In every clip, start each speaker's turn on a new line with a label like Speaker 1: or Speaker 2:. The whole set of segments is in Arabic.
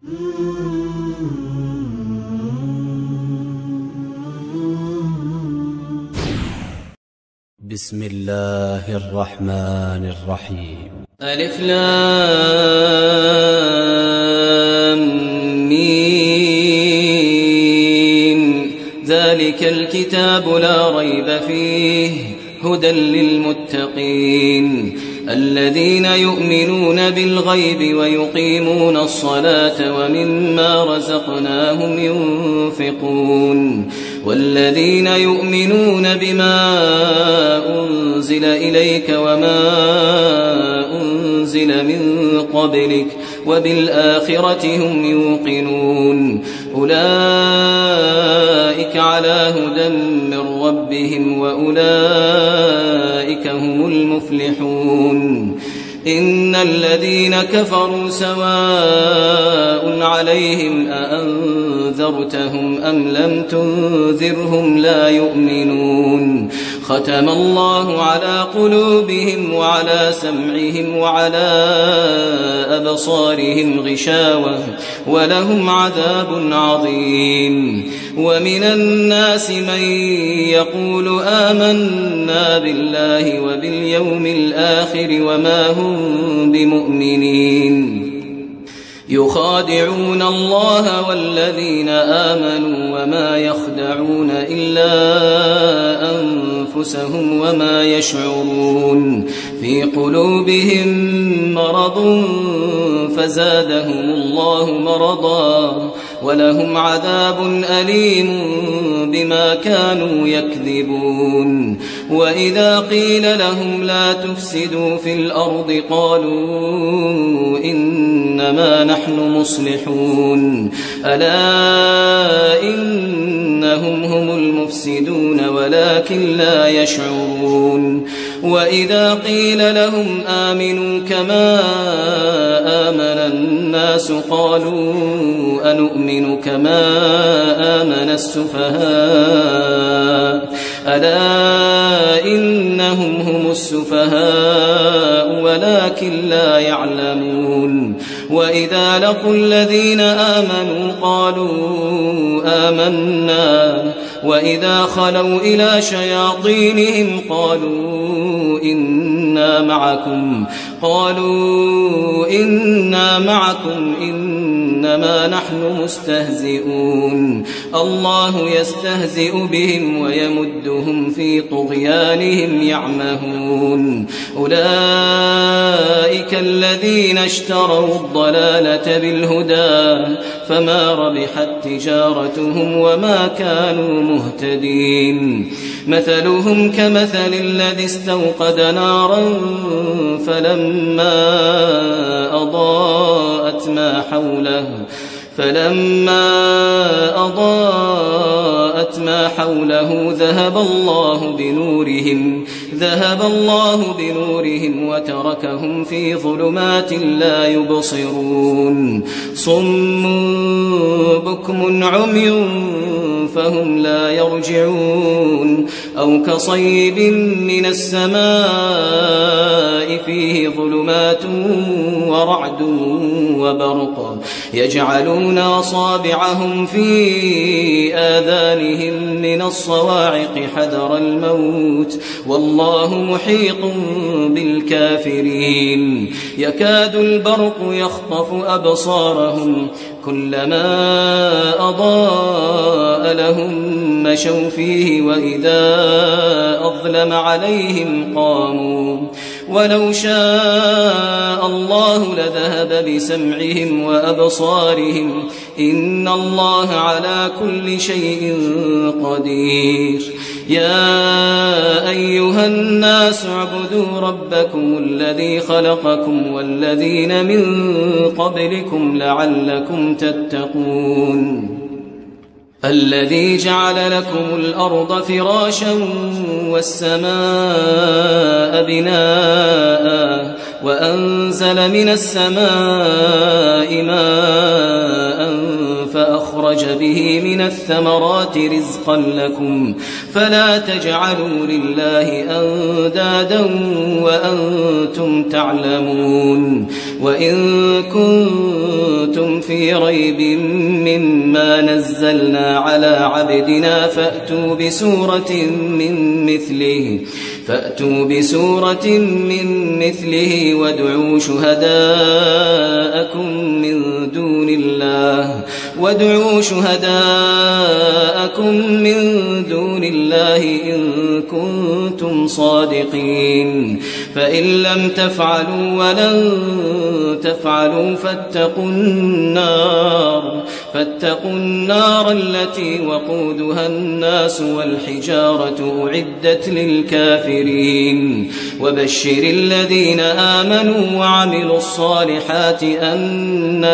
Speaker 1: بسم الله الرحمن الرحيم.
Speaker 2: ألف لام ميم. ذلك الكتاب لا ريب فيه هدى للمتقين الذين يؤمنون بالغيب ويقيمون الصلاة ومما رزقناهم ينفقون والذين يؤمنون بما أنزل إليك وما أنزل من قبلك وبالآخرة هم يوقنون أولئك على هدى من ربهم وأولئك هم المفلحون. إن الذين كفروا سواء عليهم أأنذرتهم أم لم تنذرهم لا يؤمنون ختم الله على قلوبهم وعلى سمعهم وعلى أبصارهم غشاوة ولهم عذاب عظيم. ومن الناس من يقول آمنا بالله وباليوم الآخر وما هم بمؤمنين يخادعون الله والذين آمنوا وما يخدعون إلا أنفسهم وما يشعرون في قلوبهم مرض فزادهم الله مرضا ولهم عذاب أليم بما كانوا يكذبون. وإذا قيل لهم لا تفسدوا في الأرض قالوا إنما نحن مصلحون ألا إنهم هم المفسدون ولكن لا يشعرون. وإذا قيل لهم آمنوا كما آمن الناس قالوا أنؤمن كما آمن السفهاء ألا إنهم هم السفهاء ولكن لا يعلمون. وإذا لقوا الذين آمنوا قالوا آمنا وإذا خلوا إلى شياطينهم قالوا إنا معكم إنما نحن مستهزئون الله يستهزئ بهم ويمدهم في طغيانهم يعمهون. أولئك الذين اشتروا الضلالة بالهدى فما ربحت تجارتهم وما كانوا مهتدين. مثلهم كمثل الذي استوقد نارا فلما أضاءت ما حوله ذهب الله بنورهم وتركهم في ظلمات لا يبصرون صم بكم عمي فهم لا يرجعون. أو كصيب من السماء فيه ظلمات ورعد وبرق يجعلون أصابعهم في آذانهم من الصواعق حذر الموت والله محيط بالكافرين. يكاد البرق يخطف أبصارهم كلما أضاء لهم مشوا فيه وإذا أظلم عليهم قاموا ولو شاء الله لذهب بسمعهم وأبصارهم إن الله على كل شيء قدير. يا أيها الناس اعبدوا ربكم الذي خلقكم والذين من قبلكم لعلكم تتقون الذي جعل لكم الأرض فراشا والسماء بناء وأنزل من السماء ماء أخرج به من الثمرات رزقا لكم فلا تجعلوا لله أندادا وأنتم تعلمون وإن كنتم في ريب مما نزلنا على عبدنا فأتوا بسورة من مثله وادعوا شهداءكم من دون الله إن كنتم صادقين فإن لم تفعلوا ولن تفعلوا فاتقوا النار التي وقودها الناس والحجارة أعدت للكافرين وبشر الذين آمنوا وعملوا الصالحات أن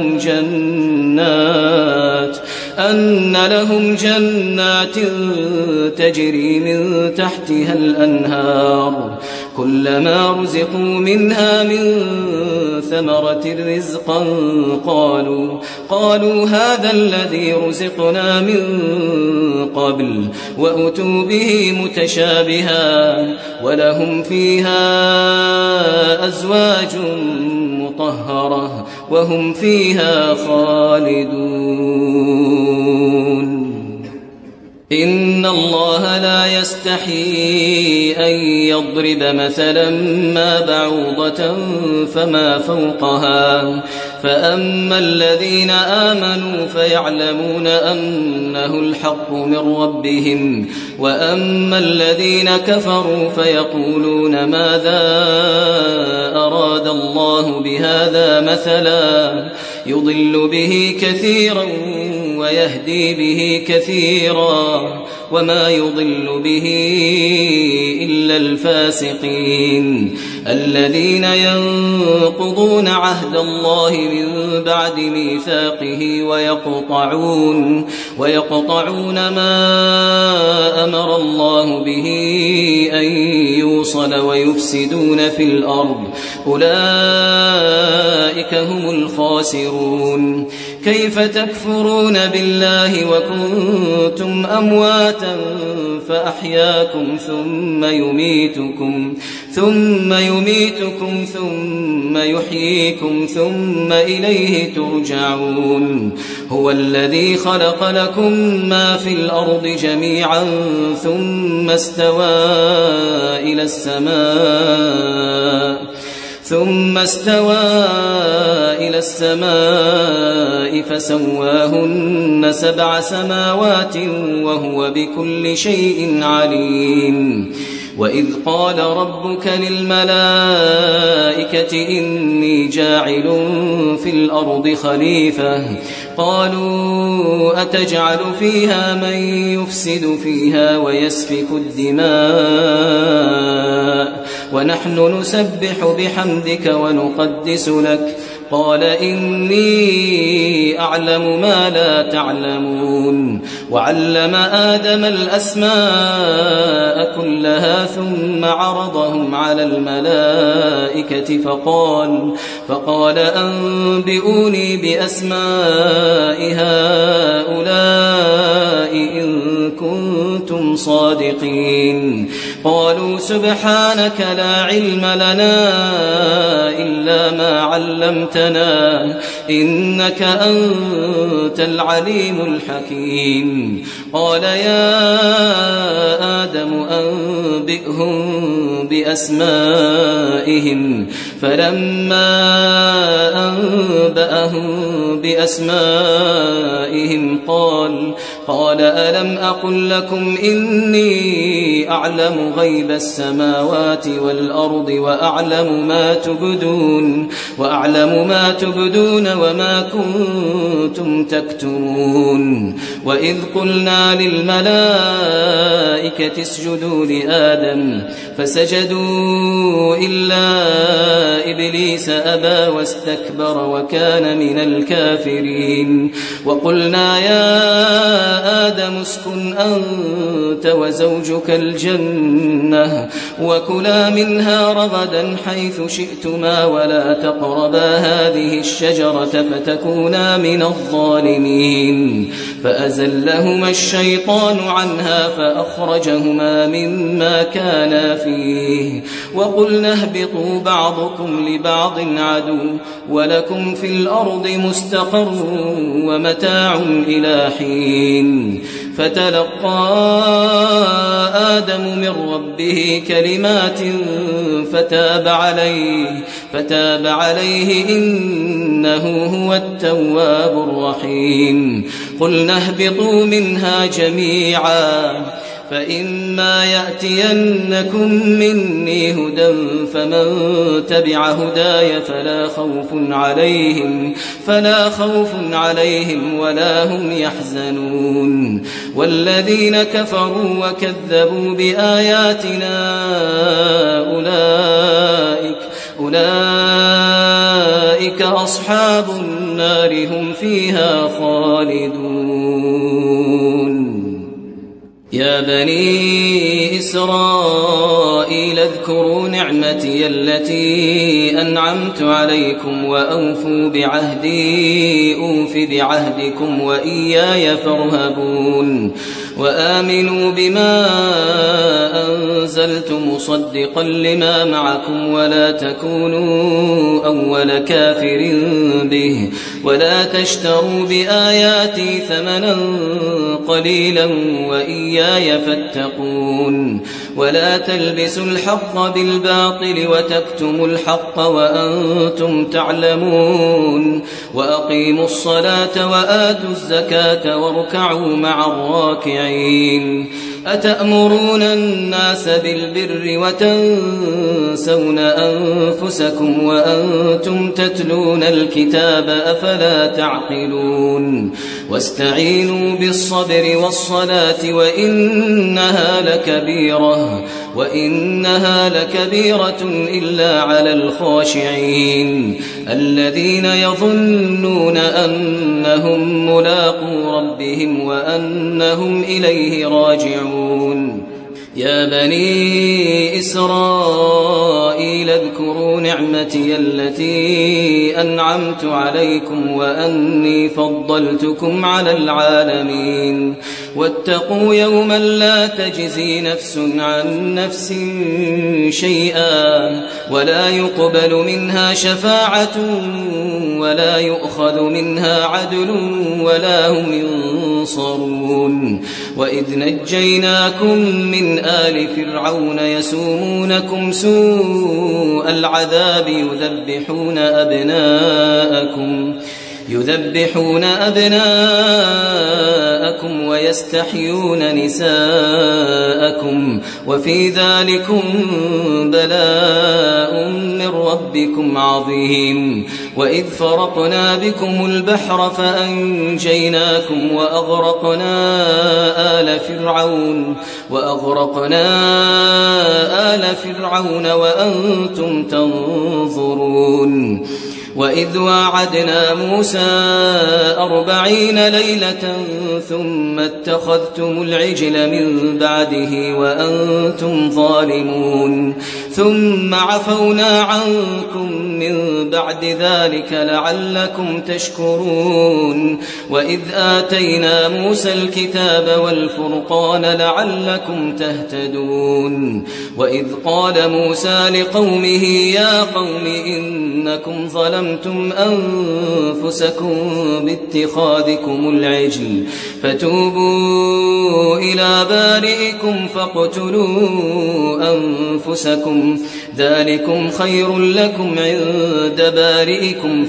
Speaker 2: لهم جنات تجري من تحتها الأنهار كلما رزقوا منها من ثمرة رزقا قالوا هذا الذي رزقنا من قبل وأتوا به متشابها ولهم فيها أزواج مطهرة وهم فيها خالدون إن الله لا يستحيي أن يضرب مثلا ما بعوضة فما فوقها فأما الذين آمنوا فيعلمون أنه الحق من ربهم وأما الذين كفروا فيقولون ماذا أراد الله بهذا مثلا يضل به كثيرا ويهدي به كثيرا وما يضل به إلا الفاسقين الذين ينقضون عهد الله من بعد ميثاقه ويقطعون ما أمر الله به أن يوصل ويفسدون في الأرض أولئك هم الخاسرون كيف تكفرون بالله وكنتم أمواتا فأحياكم ثم يميتكم ثم يحييكم ثم إليه ترجعون هو الذي خلق لكم ما في الأرض جميعا ثم استوى إلى السماء فسواهن 7 سماوات وهو بكل شيء عليم وإذ قال ربك للملائكة إني جاعل في الأرض خليفة قالوا أتجعل فيها من يفسد فيها ويسفك الدماء ونحن نسبح بحمدك ونقدس لك قال إني أعلم ما لا تعلمون وعلم آدم الأسماء كلها ثم عرضهم على الملائكة فقال أنبئوني بأسماء هؤلاء إن كنتم صادقين قالوا سبحانك لا علم لنا إلا ما علمتنا إنك أنت العليم الحكيم قال يا آدم أنبئهم بأسمائهم فلما أنبأهم بأسمائهم قال ألم أقل لكم إني أعلم غيب السماوات والأرض وأعلم ما تبدون وما كنتم تكتمون وإذ قلنا للملائكة اسجدوا لآدم فسجدوا إلا إبليس أبى واستكبر وكان من الكافرين وقلنا يا آدم اسكن أنت وزوجك الجنة وكلا منها رغدا حيث شئتما ولا تقربا هذه الشجرة فتكونا من الظالمين فأزلهما الشيطان عنها فأخرجهما مما كانا فيه وقلنا اهبطوا بعضكم لبعض عدو ولكم في الأرض مستقر ومتاع إلى حين فتلقى آدم من ربه كلمات فتاب عليه إنه هو التواب الرحيم قلنا اهبطوا منها جميعا فإما يأتينكم مني هدى فمن تبع هداي فلا خوف عليهم ولا هم يحزنون والذين كفروا وكذبوا بآياتنا أولئك أصحاب النار هم فيها خالدون يا بني إسرائيل اذكروا نعمتي التي أنعمت عليكم وأوفوا بعهدي أوف بعهدكم وإياي فارهبون وآمنوا بما أنزلت مصدقا لما معكم ولا تكونوا أول كافر به ولا تشتروا بآياتي ثمنا قليلا وإياي فاتقون ولا تلبسوا الحق بالباطل وتكتموا الحق وأنتم تعلمون وأقيموا الصلاة وآتوا الزكاة واركعوا مع الراكعين أتأمرون الناس بالبر وتنسون أنفسكم وأنتم تتلون الكتاب أفلا تعقلون واستعينوا بالصبر والصلاة وإنها لكبيرة إلا على الخاشعين الذين يظنون أنهم ملاقو ربهم وأنهم إليه راجعون يا بني إسرائيل اذكروا نعمتي التي أنعمت عليكم وأني فضلتكم على العالمين واتقوا يوما لا تجزي نفس عن نفس شيئا ولا يقبل منها شفاعة ولا يؤخذ منها عدل ولا هم ينصرون وإذ نجيناكم من آل فرعون يسومونكم سوء العذاب يذبحون أبناءكم ويستحيون نساءكم وفي ذلكم بلاء من ربكم عظيم وإذ فرقنا بكم البحر فأنجيناكم وأغرقنا آل فرعون وأنتم تنظرون وإذ واعدنا موسى 40 ليلة ثم اتخذتم العجل من بعده وأنتم ظالمون ثم عفونا عنكم من بعد ذلك لعلكم تشكرون وإذ آتينا موسى الكتاب والفرقان لعلكم تهتدون وإذ قال موسى لقومه يا قوم إنكم ظلمتم أنفسكم باتخاذكم العجل فتوبوا إلى بارئكم فاقتلوا أنفسكم ذلكم خير لكم عند بارئكم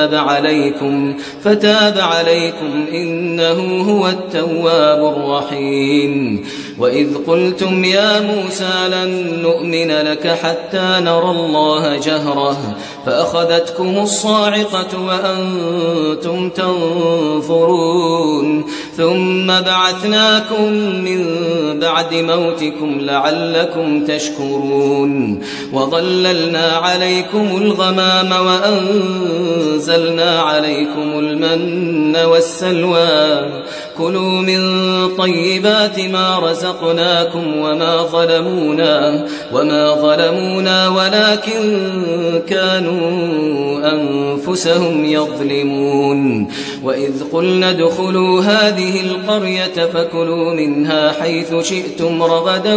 Speaker 2: فتاب عليكم إنه هو التواب الرحيم وإذ قلتم يا موسى لن نؤمن لك حتى نرى الله جهرة فأخذتكم الصاعقة وأنتم تنظرون ثم بعثناكم من بعد موتكم لعلكم تشكرون وظللنا عليكم الغمام وأنزلنا عليكم المن والسلوى كلوا من طيبات ما رزقناكم وما ظلمونا ولكن كانوا أنفسهم يظلمون وإذ قلنا ادخلوا هذه القرية فكلوا منها حيث شئتم رغدا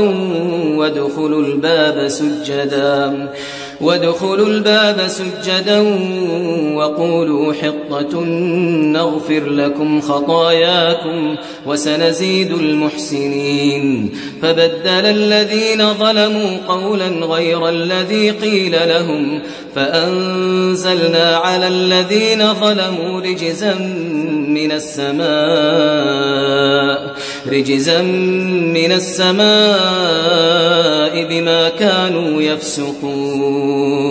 Speaker 2: وادخلوا الباب سجدا وقولوا حطة نغفر لكم خطاياكم وسنزيد المحسنين فبدل الذين ظلموا قولا غير الذي قيل لهم فأنزلنا على الذين ظلموا رجزا من السماء بما كانوا يفسقون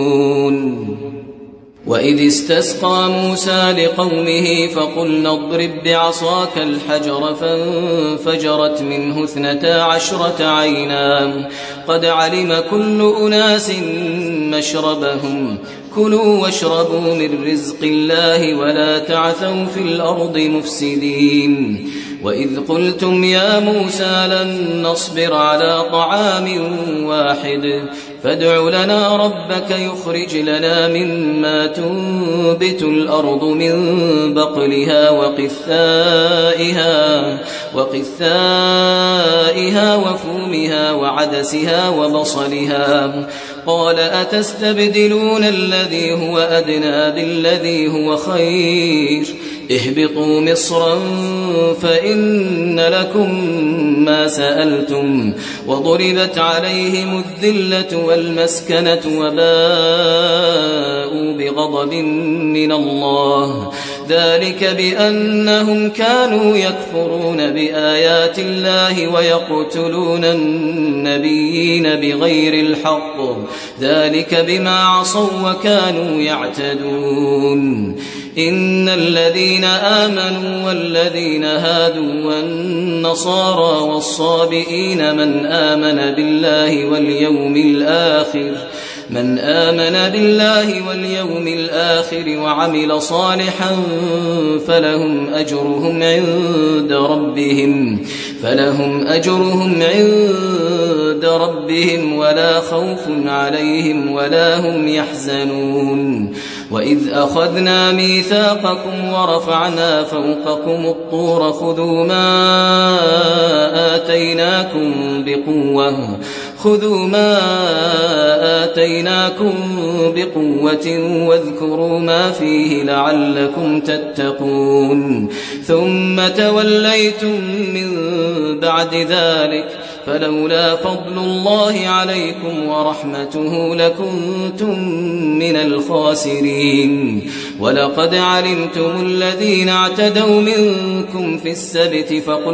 Speaker 2: وإذ استسقى موسى لقومه فقلنا اضرب بعصاك الحجر فانفجرت منه 12 عينا قد علم كل أناس مشربهم كلوا واشربوا من رزق الله ولا تعثوا في الأرض مفسدين وإذ قلتم يا موسى لن نصبر على طعام واحد فادع لنا ربك يخرج لنا مما تنبت الأرض من بقلها وقثائها وفومها وعدسها وبصلها قال أتستبدلون الذي هو أدنى بالذي هو خير اهبطوا مصرا فإن لكم ما سألتم وضربت عليهم الذلة والمسكنة وباءوا بغضب من الله ذلك بأنهم كانوا يكفرون بآيات الله ويقتلون النبيين بغير الحق ذلك بما عصوا وكانوا يعتدون إن الذين آمنوا والذين هادوا والنصارى والصابئين من آمن بالله واليوم الآخر وعمل صالحا فلهم أجرهم عند ربهم ولا خوف عليهم ولا هم يحزنون وإذ أخذنا ميثاقكم ورفعنا فوقكم الطور خذوا ما آتيناكم بقوة واذكروا ما فيه لعلكم تتقون ثم توليتم من بعد ذلك فلولا فضل الله عليكم ورحمته لكنتم من الخاسرين ولقد علمتم الذين اعتدوا منكم في السبت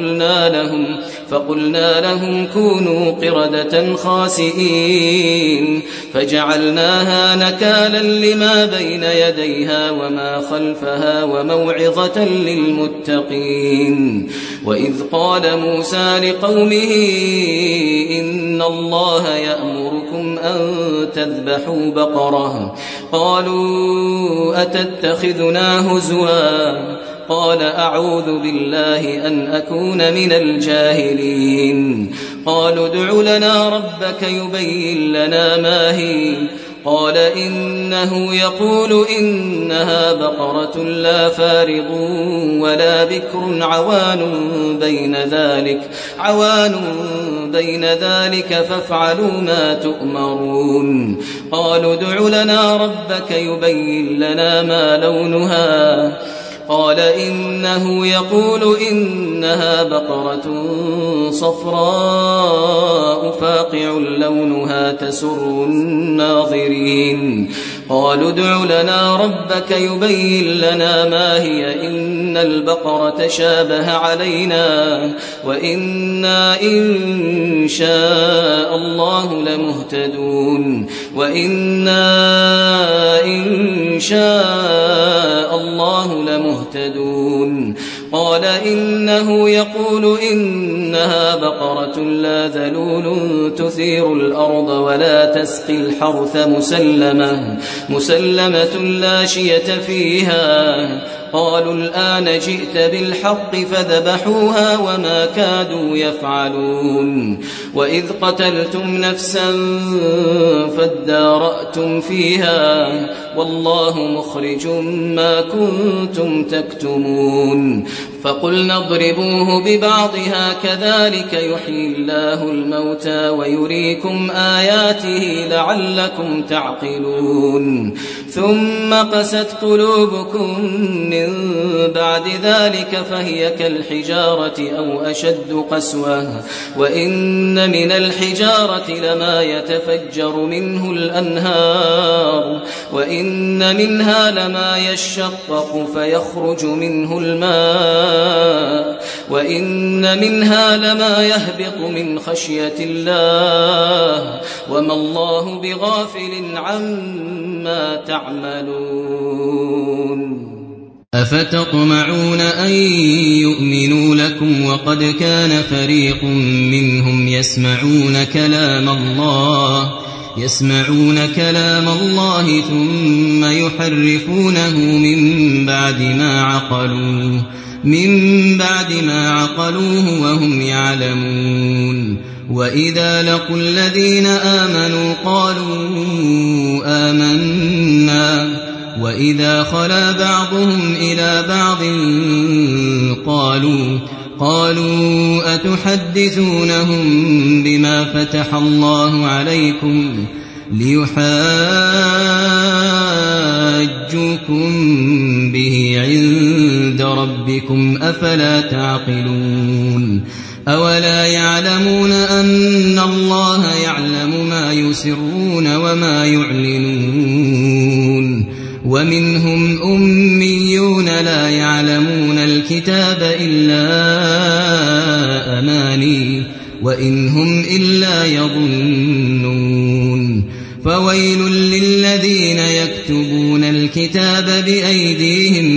Speaker 2: فقلنا لهم كونوا قردة خاسئين فجعلناها نكالا لما بين يديها وما خلفها وموعظة للمتقين وإذ قال موسى لقومه إن الله يأمركم أن تذبحوا بقرة قالوا أتتخذنا هزوا قال أعوذ بالله أن أكون من الجاهلين قالوا ادع لنا ربك يبين لنا ما هي قال إنه يقول إنها بقرة لا فارض ولا بكر عوان بين ذلك فافعلوا ما تؤمرون قالوا ادع لنا ربك يبين لنا ما لونها قال إنه يقول إنها بقرة صفراء فاقع لونها تسر الناظرين قالوا ادع لنا ربك يبين لنا ما هي إن البقرة تشابه علينا وإنا إن شاء الله لمهتدون قال إنه يقول إنها بقرة لا ذلول تثير الأرض ولا تسقي الحرث مسلمة لا شية فيها قالوا الآن جئت بالحق فذبحوها وما كادوا يفعلون وإذ قتلتم نفسا فادارأتم فيها والله مخرج ما كنتم تكتمون فقلنا اضربوه ببعضها كذلك يحيي الله الموتى ويريكم آياته لعلكم تعقلون ثم قست قلوبكم من بعد ذلك فهي كالحجارة أو أشد قسوة وإن من الحجارة لما يتفجر منه الأنهار وإن منها لما يشقق فيخرج منه الماء وإن منها لما يهبط من خشية الله وما الله بغافل عما تعملون
Speaker 3: أفتطمعون أن يؤمنوا لكم وقد كان فريق منهم يسمعون كلام الله ثم يحرفونه من بعد ما عقلوه وهم يعلمون وإذا لقوا الذين آمنوا قالوا آمنا وإذا خلا بعضهم إلى بعض قالوا أتحدثونهم بما فتح الله عليكم ليحاجوكم به عند ربكم أفلا تعقلون أولا يعلمون أن الله يعلم ما يسرون وما يعلنون ومنهم أميون لا يعلمون الكتاب إلا أماني وإن هم إلا يظنون فويل للذين يكتبون الكتاب بأيديهم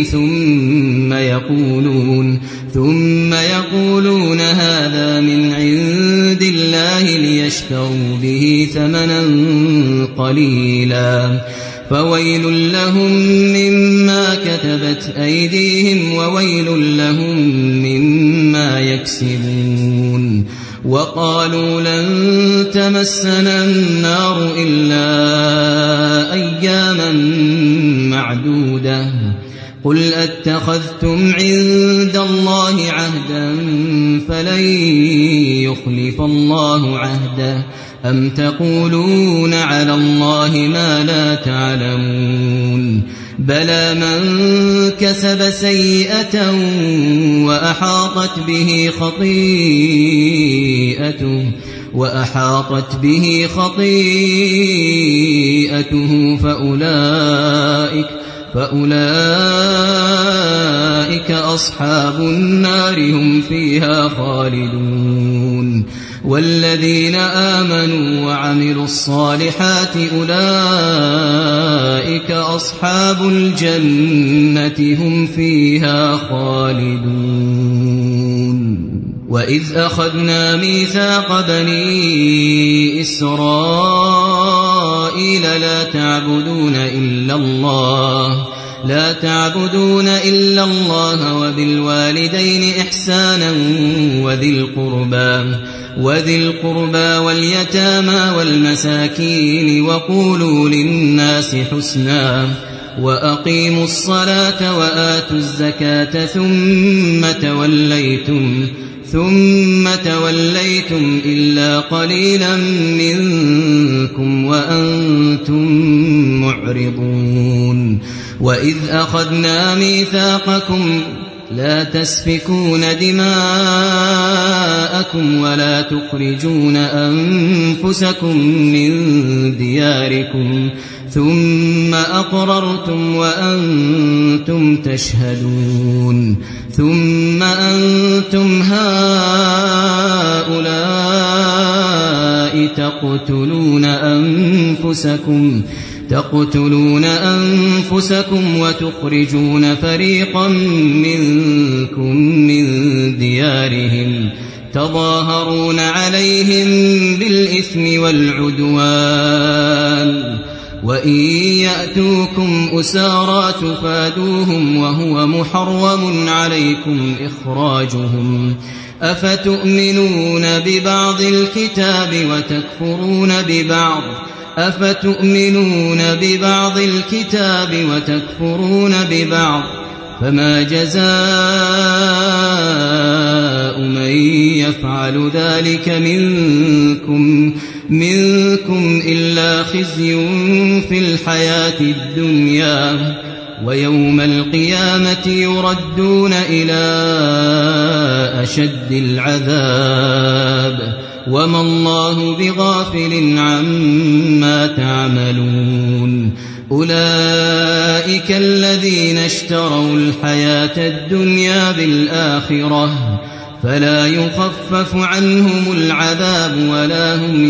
Speaker 3: ثم يقولون هذا من عند الله ليشتروا به ثمنا قليلا فويل لهم مما كتبت أيديهم وويل لهم مما يكسبون وقالوا لن تمسنا النار إلا أياما معدودة قل أتخذتم عند الله عهدا فلن يخلف الله عهده أم تقولون على الله ما لا تعلمون بلى من كسب سيئة وأحاطت به خطيئته فأولئك أصحاب النار هم فيها خالدون والذين آمنوا وعملوا الصالحات أولئك أصحاب الجنة هم فيها خالدون وإذ أخذنا ميثاق بني إسرائيل لا تعبدون إلا الله وبالوالدين إحسانا وذي القربى واليتامى والمساكين وقولوا للناس حسنا وأقيموا الصلاة وآتوا الزكاة ثم توليتم إلا قليلا منكم وأنتم معرضون وإذ أخذنا ميثاقكم لا تسفكون دماءكم ولا تخرجون أنفسكم من دياركم ثم أقررتم وأنتم تشهدون ثم أنتم هؤلاء تقتلون أنفسكم وتخرجون فريقا منكم من ديارهم تظاهرون عليهم بالإثم والعدوان وإن يأتوكم أسارى تفادوهم وهو محرم عليكم إخراجهم أفتؤمنون ببعض الكتاب وتكفرون ببعض فما جزاء من يفعل ذلك منكم إلا خزي في الحياة الدنيا ويوم القيامة يردون إلى أشد العذاب وما الله بغافل عما تعملون أولئك الذين اشتروا الحياة الدنيا بالآخرة فلا يخفف عنهم العذاب ولا هم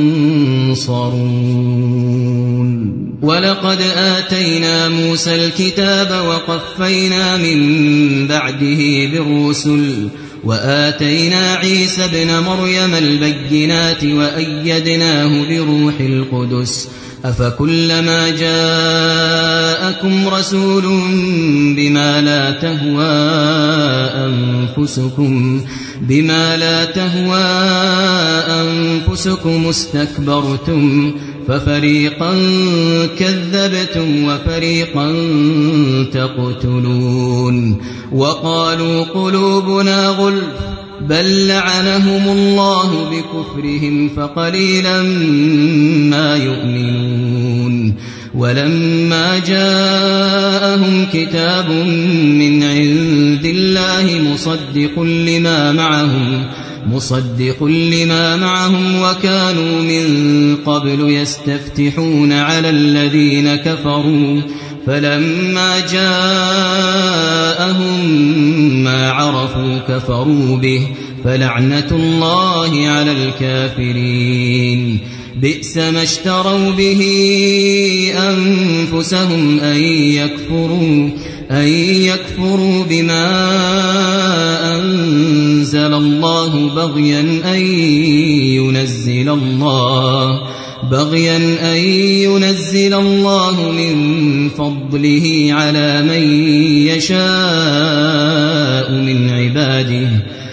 Speaker 3: ينصرون ولقد آتينا موسى الكتاب وقفينا من بعده بالرسل وآتينا عيسى ابن مريم البينات وأيدناه بروح القدس أفكلما جاءكم رسول بما لا تهوى أنفسكم استكبرتم ففريقا كذبتم وفريقا تقتلون وقالوا قلوبنا غلف بل لعنهم الله بكفرهم فقليلا ما يؤمنون ولما جاءهم كتاب من عند الله مصدق لما معهم وكانوا من قبل يستفتحون على الذين كفروا فلما جاءهم ما عرفوا كفروا به فلعنة الله على الكافرين بئس ما اشتروا به أنفسهم أن يكفروا بما أنزل الله بغيا أن ينزل الله من فضله على من يشاء من عباده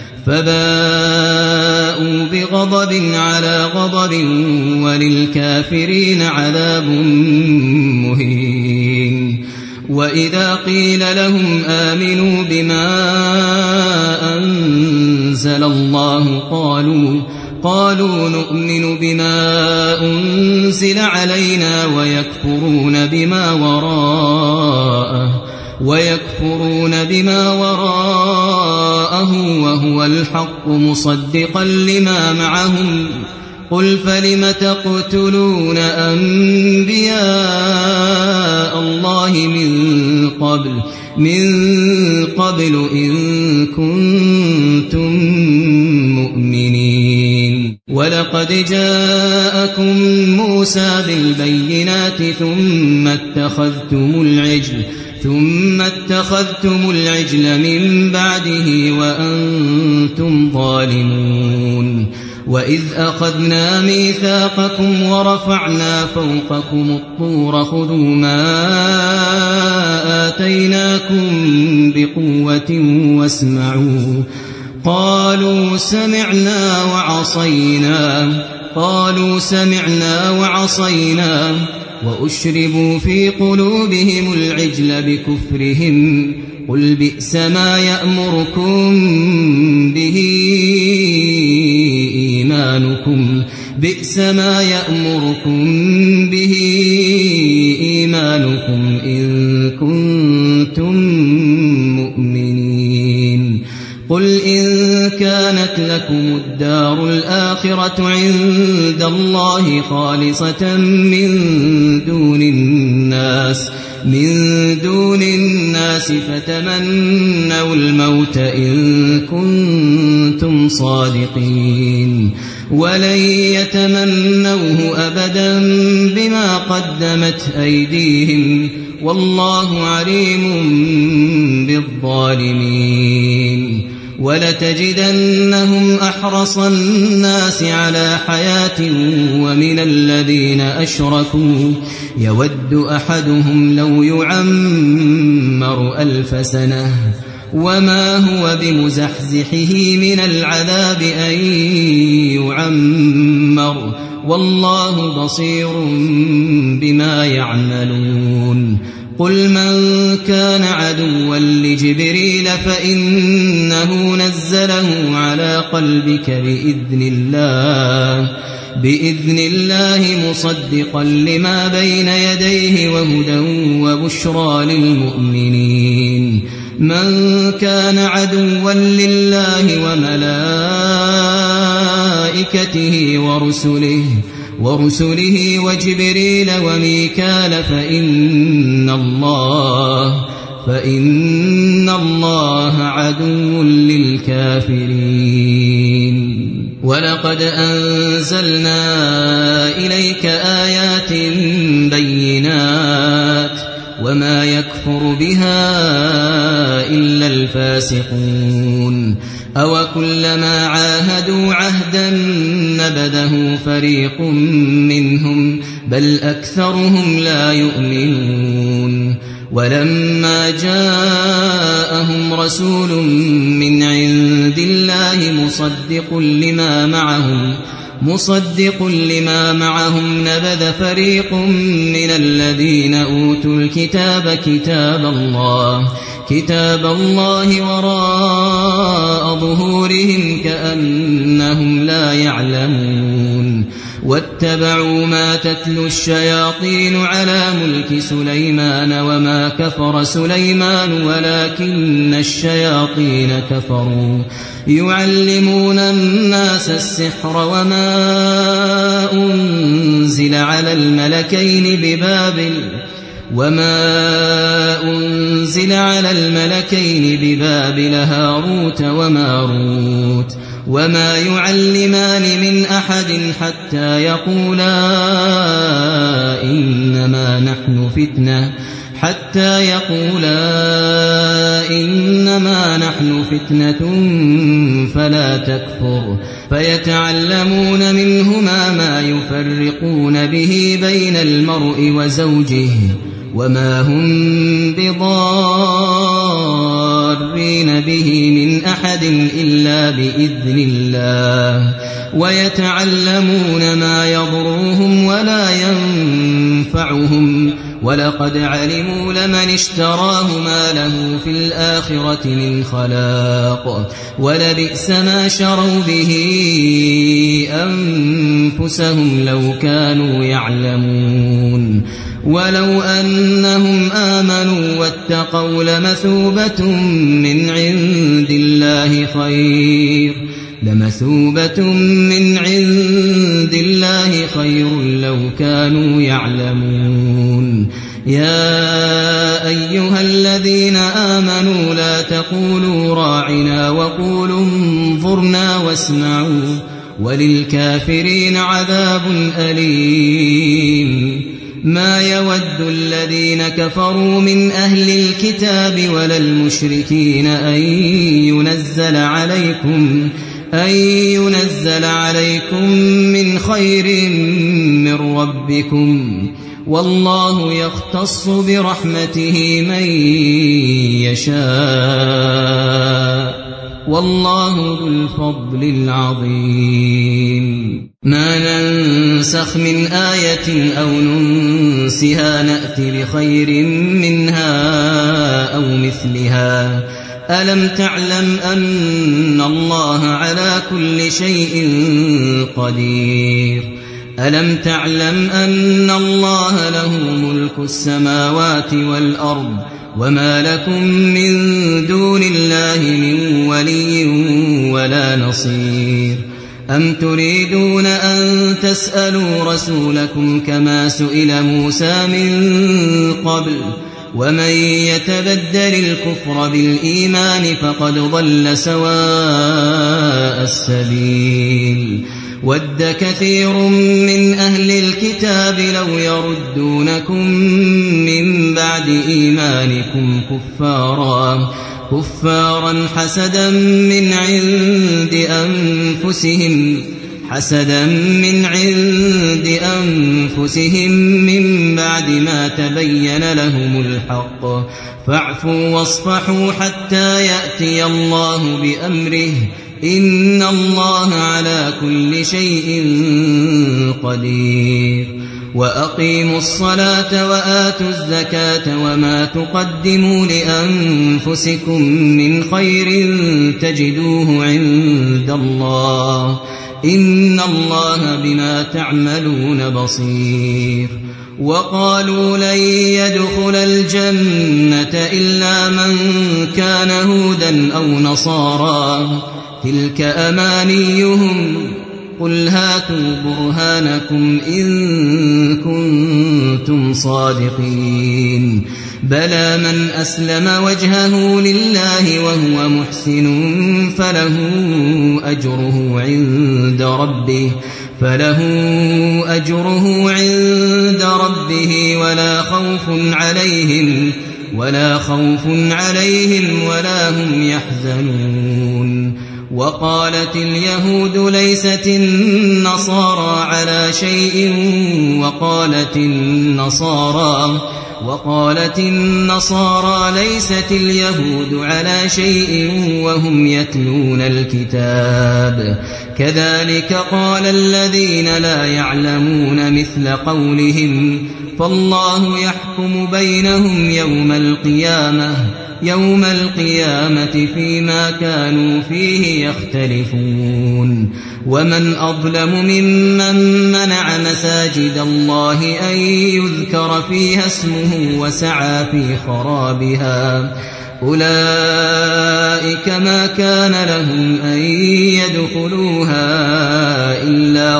Speaker 3: فباءوا بغضب على غضب وللكافرين عذاب مهين وإذا قيل لهم آمنوا بما أنزل الله قالوا نؤمن بما أنزل علينا ويكفرون بما وراءه وهو الحق مصدقا لما معهم قل فلم تقتلون أنبياء الله من قبل إن كنتم مؤمنين ولقد جاءكم موسى بالبينات ثم اتخذتم العجل من بعده وأنتم ظالمون وإذ أخذنا ميثاقكم ورفعنا فوقكم الطور خذوا ما آتيناكم بقوة واسمعوا قالوا سمعنا وعصينا وأشربوا في قلوبهم العجل بكفرهم قل بئس ما يأمركم به إيمانكم إن كنتم مؤمنين قل إن كانت لكم الدار الآخرة عند الله خالصة من دون الناس فتمنوا الموت إن كنتم صادقين ولن يتمنوه أبدا بما قدمت أيديهم والله عليم بالظالمين ولتجدنهم أحرص الناس على حياة ومن الذين أشركوا يود أحدهم لو يعمر 1000 سنة وما هو بمزحزحه من العذاب أن يعمر والله بصير بما يعملون قل من كان عدوا لجبريل فإنه نزله على قلبك بإذن الله مصدقا لما بين يديه وهدى وبشرى للمؤمنين من كان عدوا لله وملائكته ورسله وجبريل وميكال فإن الله عدو للكافرين ولقد أنزلنا إليك آيات بينات وما يكفر بها إلا الفاسقون أوكلما عاهدوا عهدا نبذه فريق منهم بل أكثرهم لا يؤمنون ولما جاءهم رسول من عند الله مصدق لما معهم نبذ فريق من الذين أوتوا الكتاب كتاب الله وراء ظهورهم كأنهم لا يعلمون واتبعوا ما تتلو الشياطين على ملك سليمان وما كفر سليمان ولكن الشياطين كفروا يعلمون الناس السحر وما أنزل على الملكين ببابل هاروت وماروت وما يعلمان من أحد حتى يقولا إنما نحن فتنة فلا تكفر فيتعلمون منهما ما يفرقون به بين المرء وزوجه وما هم بضارين به من أحد إلا بإذن الله ويتعلمون ما يضرهم ولا ينفعهم ولقد علموا لمن اشتراه ما له في الآخرة من خلاق ولبئس ما شروا به أنفسهم لو كانوا يعلمون ولو أنهم آمنوا واتقوا لمثوبة من عند الله خير لو كانوا يعلمون يا أيها الذين آمنوا لا تقولوا راعنا وقولوا انظرنا واسمعوا وللكافرين عذاب أليم ما يود الذين كفروا من أهل الكتاب ولا المشركين أن ينزل عليكم من خير من ربكم والله يختص برحمته من يشاء والله ذو الفضل العظيم ما ننسخ من آية أو ننسها نأتي بخير منها أو مثلها ألم تعلم أن الله على كل شيء قدير ألم تعلم أن الله له ملك السماوات والأرض وما لكم من دون الله من ولي ولا نصير أم تريدون أن تسألوا رسولكم كما سئل موسى من قبل ومن يتبدل الكفر بالإيمان فقد ضل سواء السبيل ود كثير من أهل الكتاب لو يردونكم من بعد إيمانكم كفارا حسدا من عند أنفسهم من بعد ما تبين لهم الحق فاعفوا واصفحوا حتى يأتي الله بأمره إن الله على كل شيء قدير وأقيموا الصلاة وآتوا الزكاة وما تقدموا لأنفسكم من خير تجدوه عند الله إن الله بما تعملون بصير وقالوا لن يدخل الجنة إلا من كان هودا أو نصارى تلك أمانيهم قل هاتوا برهانكم إن كنتم صادقين بلى من أسلم وجهه لله وهو محسن فله أجره عند ربه ولا خوف عليهم ولا هم يحزنون وقالت اليهود ليست النصارى على شيء وقالت النصارى ليست اليهود على شيء وهم يتلون الكتاب كذلك قال الذين لا يعلمون مثل قولهم فالله يحكم بينهم يوم القيامة فيما كانوا فيه يختلفون ومن أظلم ممن منع مساجد الله أن يذكر فيها اسمه وسعى في خرابها أولئك ما كان لهم أن يدخلوها إلا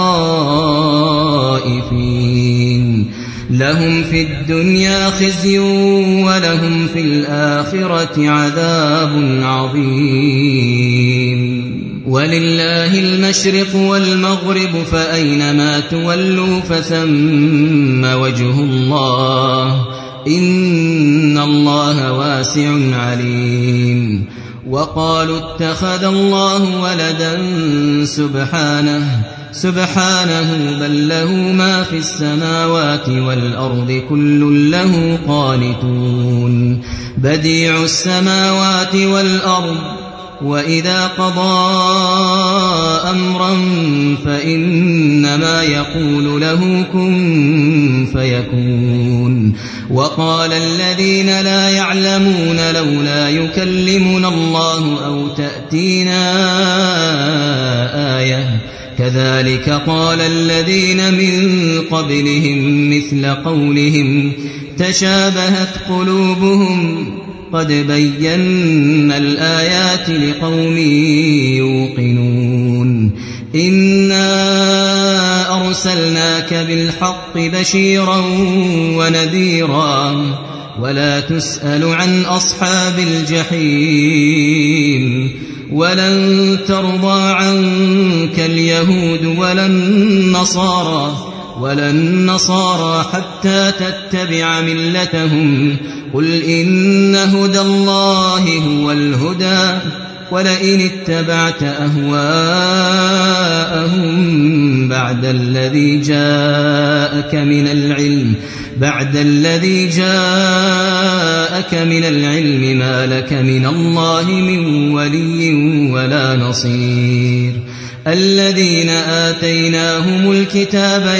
Speaker 3: خائفين لهم في الدنيا خزي ولهم في الآخرة عذاب عظيم ولله المشرق والمغرب فأينما تولوا فثم وجه الله إن الله واسع عليم وقالوا اتخذ الله ولدا سبحانه بل له ما في السماوات والأرض كل له قانتون بديع السماوات والأرض وإذا قضى أمرا فإنما يقول له كن فيكون وقال الذين لا يعلمون لولا يكلمنا الله أو تأتينا آية كذلك قال الذين من قبلهم مثل قولهم تشابهت قلوبهم قد بينا الآيات لقوم يوقنون إنا أرسلناك بالحق بشيرا ونذيرا ولا تسأل عن أصحاب الجحيم ولن ترضى عنك اليهود ولا النصارى حتى تتبع ملتهم قل إن هدى الله هو الهدى ولئن اتبعت أهواءهم بعد الذي جاءك من العلم ما لك من الله من ولي ولا نصير الذين آتيناهم الكتاب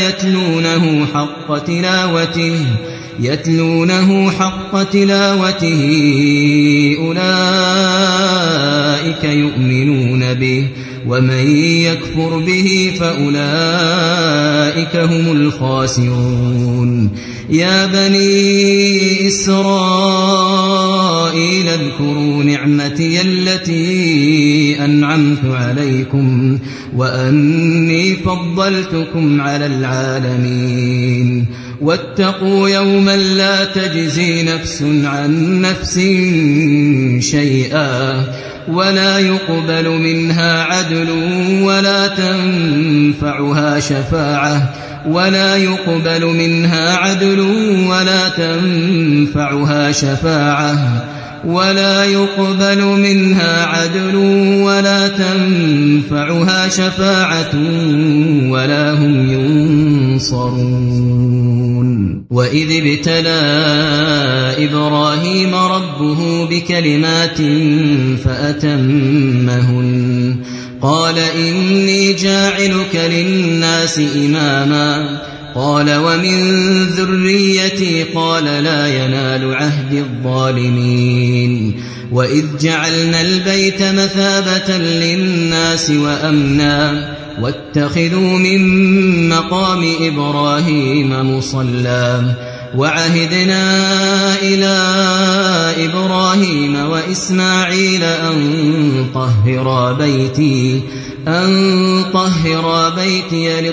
Speaker 3: يتلونه حق تلاوته أولئك يؤمنون به ومن يكفر به فأولئك هم الخاسرون يا بني إسرائيل اذكروا نعمتي التي أنعمت عليكم وأني فضلتكم على العالمين واتقوا يوما لا تجزي نفس عن نفس شيئا ولا يقبل منها عدل ولا تنفعها شفاعة ولا هم ينصرون وإذ ابتلى إبراهيم ربه بكلمات فأتمهن قال إني جاعلك للناس إماما قال ومن ذريتي قال لا ينال عهد الظالمين وإذ جعلنا البيت مثابة للناس وأمنا واتخذوا من مقام إبراهيم مصلى وعهدنا إلى إبراهيم وإسماعيل أن طهرا بيتي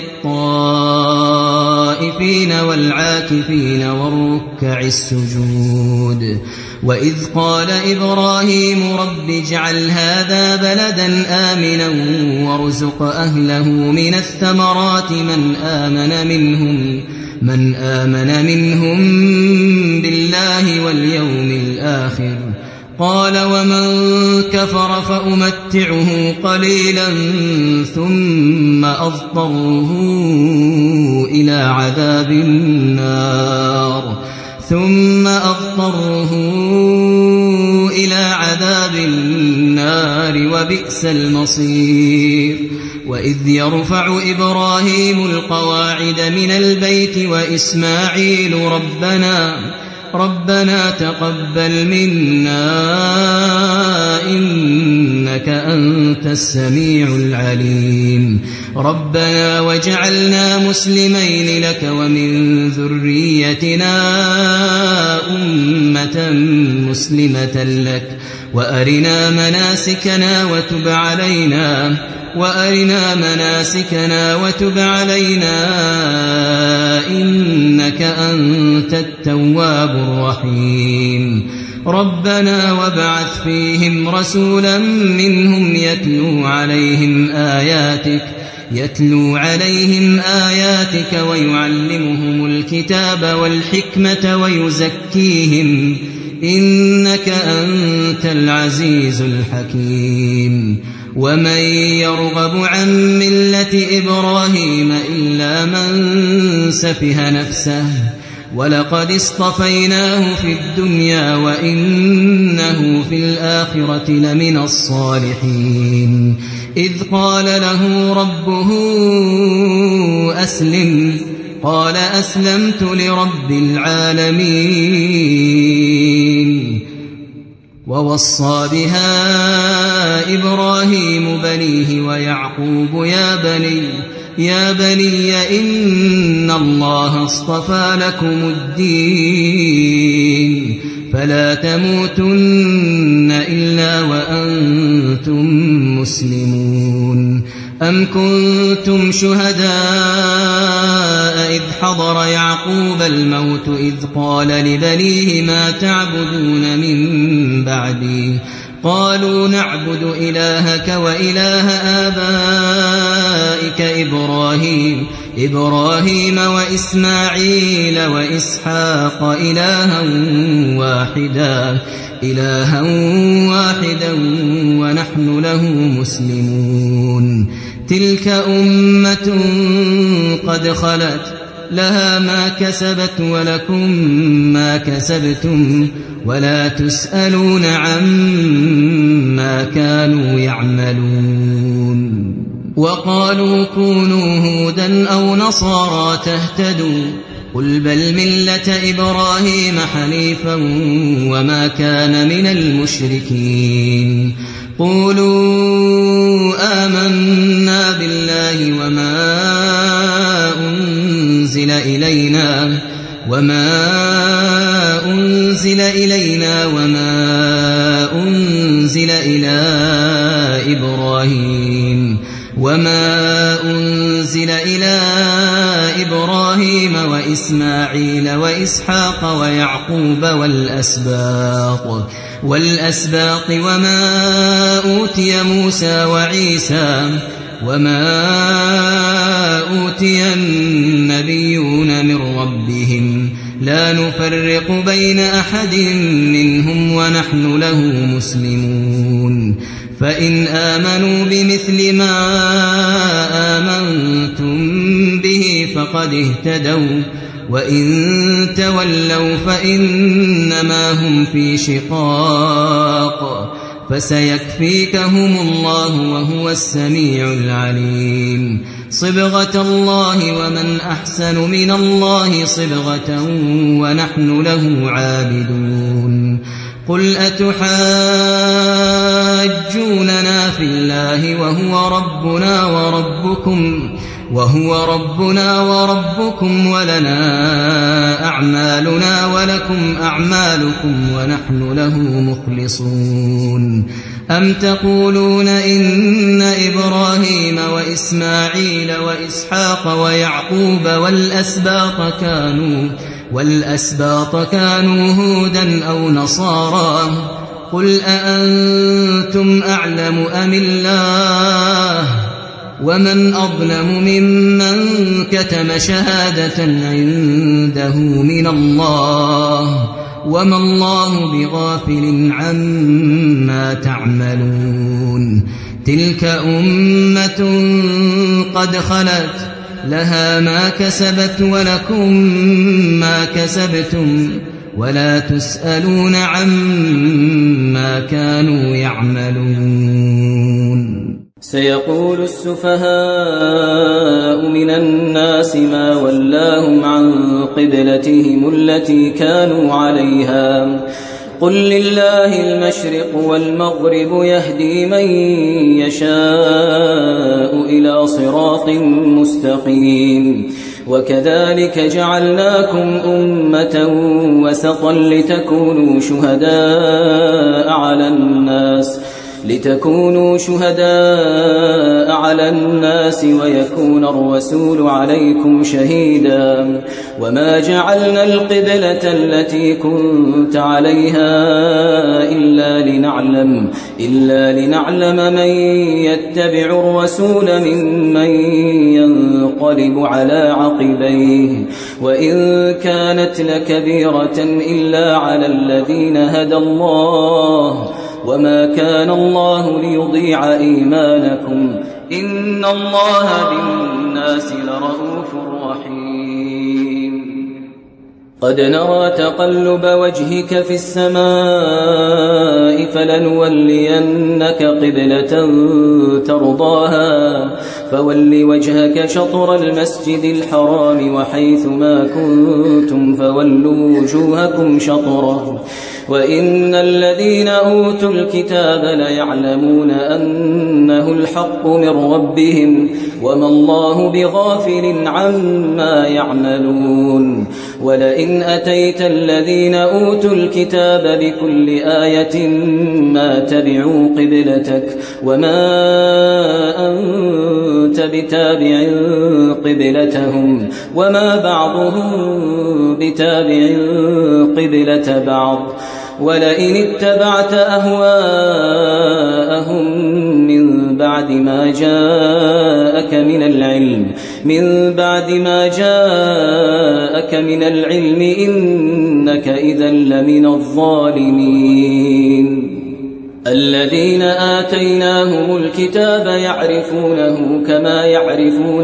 Speaker 3: للطائفين والعاكفين والركع السجود وإذ قال إبراهيم رب اجعل هذا بلدا آمنا وارزق أهله من الثمرات من آمن منهم بالله واليوم الآخر قال ومن كفر فأمتعه قليلا ثم أضطره إلى عذاب النار وبئس المصير وإذ يرفع إبراهيم القواعد من البيت وإسماعيل ربنا تقبل منا إنك أنت السميع العليم ربنا وجعلنا مسلمين لك ومن ذريتنا أمة مسلمة لك وأرنا مناسكنا وتب علينا إنك أنت التواب الرحيم ربنا وابعث فيهم رسولا منهم يتلو عليهم آياتك ويعلمهم الكتاب والحكمة ويزكيهم إنك أنت العزيز الحكيم ومن يرغب عن ملة إبراهيم إلا من سفه نفسه ولقد اصطفيناه في الدنيا وإنه في الآخرة لمن الصالحين إذ قال له ربه أسلم قال أسلمت لرب العالمين ووصى بها إبراهيم بنيه ويعقوب يا بني إن الله اصطفى لكم الدين فلا تموتن إلا وأنتم مسلمون أم كنتم شهداء إذ حضر يعقوب الموت إذ قال لبنيه ما تعبدون من بعدي قالوا نعبد إلهك وإله آبائك إبراهيم وإسماعيل وإسحاق إلها واحدا ونحن له مسلمون تلك أمة قد خلت لها ما كسبت ولكم ما كسبتم ولا تسألون عما كانوا يعملون وقالوا كونوا هودا أو نصارى تهتدوا قل بل ملة إبراهيم حنيفا وما كان من المشركين قولوا آمنا بالله وما أنزل إلينا وما أنزل إلى إبراهيم وإسماعيل وإسحاق ويعقوب والأسباط وما أوتي موسى وعيسى وما أوتي النبيون من ربهم لا نفرق بين أحد منهم ونحن له مسلمون فإن آمنوا بمثل ما آمنتم به فقد اهتدوا وإن تولوا فإنما هم في شقاق فسيكفيكهم الله وهو السميع العليم صبغة الله ومن أحسن من الله صبغة ونحن له عابدون قل أتحاجوننا في الله وهو ربنا وربكم ولنا أعمالنا ولكم أعمالكم ونحن له مخلصون أم تقولون إن إبراهيم وإسماعيل وإسحاق ويعقوب والأسباط كانوا هودا أو نصارى قل أأنتم أعلم أم الله ومن أظلم ممن كتم شهادة عنده من الله وما الله بغافل عما تعملون تلك أمة قد خلت لها ما كسبت ولكم ما كسبتم ولا تسألون عما كانوا يعملون
Speaker 2: سيقول السفهاء من الناس ما ولاهم عن قبلتهم التي كانوا عليها قل لله المشرق والمغرب يهدي من يشاء إلى صراط مستقيم وكذلك جعلناكم أمة وسطا لتكونوا شهداء على الناس ويكون الرسول عليكم شهيدا وما جعلنا القبلة التي كنت عليها إلا لنعلم من يتبع الرسول ممن ينقلب على عقبيه وإن كانت لكبيرة إلا على الذين هدى الله وما كان الله ليضيع إيمانكم إن الله بالناس لرءوف رحيم قد نرى تقلب وجهك في السماء فلنولينك قبلة ترضاها فول وجهك شطر المسجد الحرام وحيث ما كنتم فولوا وجوهكم شطره وإن الذين أوتوا الكتاب ليعلمون أنه الحق من ربهم وما الله بغافل عما يعملون ولئن أتيت الذين أوتوا الكتاب بكل آية ما تبعوا قبلتك وما أنت بتابع قبلتهم وما بعضهم بتابع قبلة بعض ولئن اتبعت أهواءهم من بعد ما جاءك من العلم إنك إذا لمن الظالمين الذين آتيناهم الكتاب يعرفونه كما يعرفون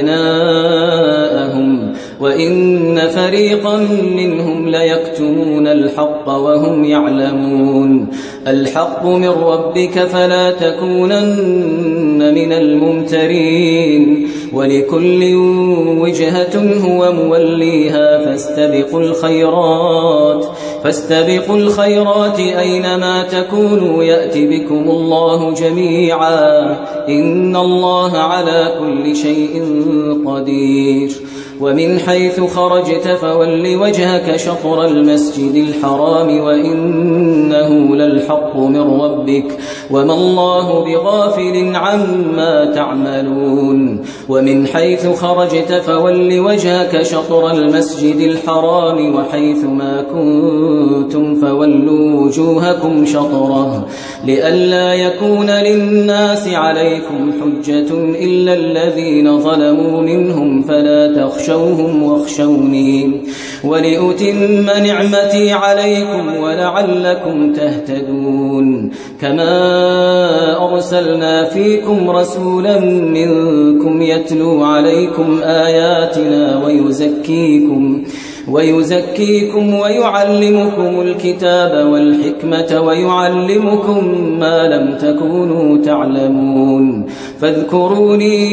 Speaker 2: أبناءهم وإن فريقا منهم ليكتمون الحق وهم يعلمون الحق من ربك فلا تكونن من الممترين ولكل وجهة هو موليها فاستبقوا الخيرات فاستبقوا الخيرات أينما تكونوا يأت بكم الله جميعا إن الله على كل شيء قدير ومن حيث خرجت فول وجهك شطر المسجد الحرام وإنه للحق من ربك وما الله بغافل عما تعملون ومن حيث خرجت فول وجهك شطر المسجد الحرام وحيث ما كنتم فولوا وجوهكم شطره لئلا يكون للناس عليكم حجة إلا الذين ظلموا منهم فلا تخشوهم واخشوني ولأتم نعمتي عليكم ولعلكم تهتدون كما أرسلنا فيكم رسولا منكم يتلو عليكم آياتنا ويزكيكم ويعلمكم الكتاب والحكمة ويعلمكم ما لم تكونوا تعلمون فاذكروني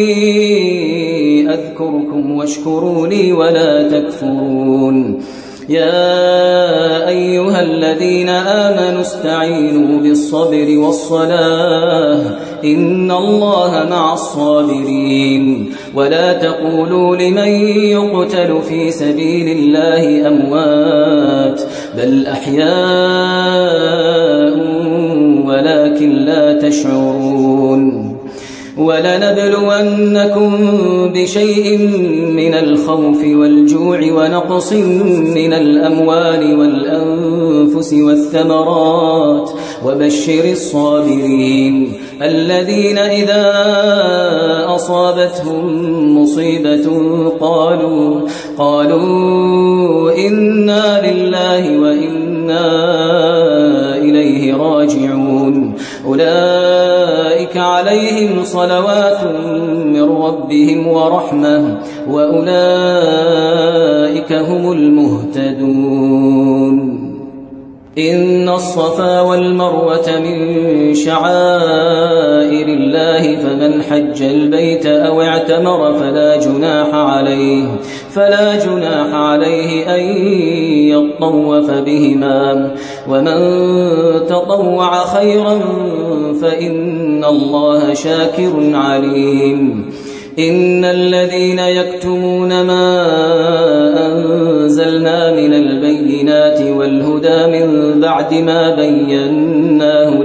Speaker 2: أذكركم واشكروا لي ولا تكفرون يا أيها الذين آمنوا استعينوا بالصبر والصلاة إن الله مع الصابرين ولا تقولوا لمن يقتل في سبيل الله أموات بل أحياء ولكن لا تشعرون ولنبلونكم بشيء من الخوف والجوع ونقص من الأموال والأنفس والثمرات وبشر الصابرين الذين إذا أصابتهم مصيبة قالوا إنا لله وإنا إليه راجعون أولئك عليهم صلوات من ربهم ورحمة وأولئك هم المهتدون إن الصفا والمروة من شعائر الله فمن حج البيت أو اعتمر فلا جناح عليه أن يطوف بهما ومن تطوع خيرا فإن الله شاكر عليم إن الذين يكتمون ما أنزلنا من البينات والهدى من بعد ما بيناه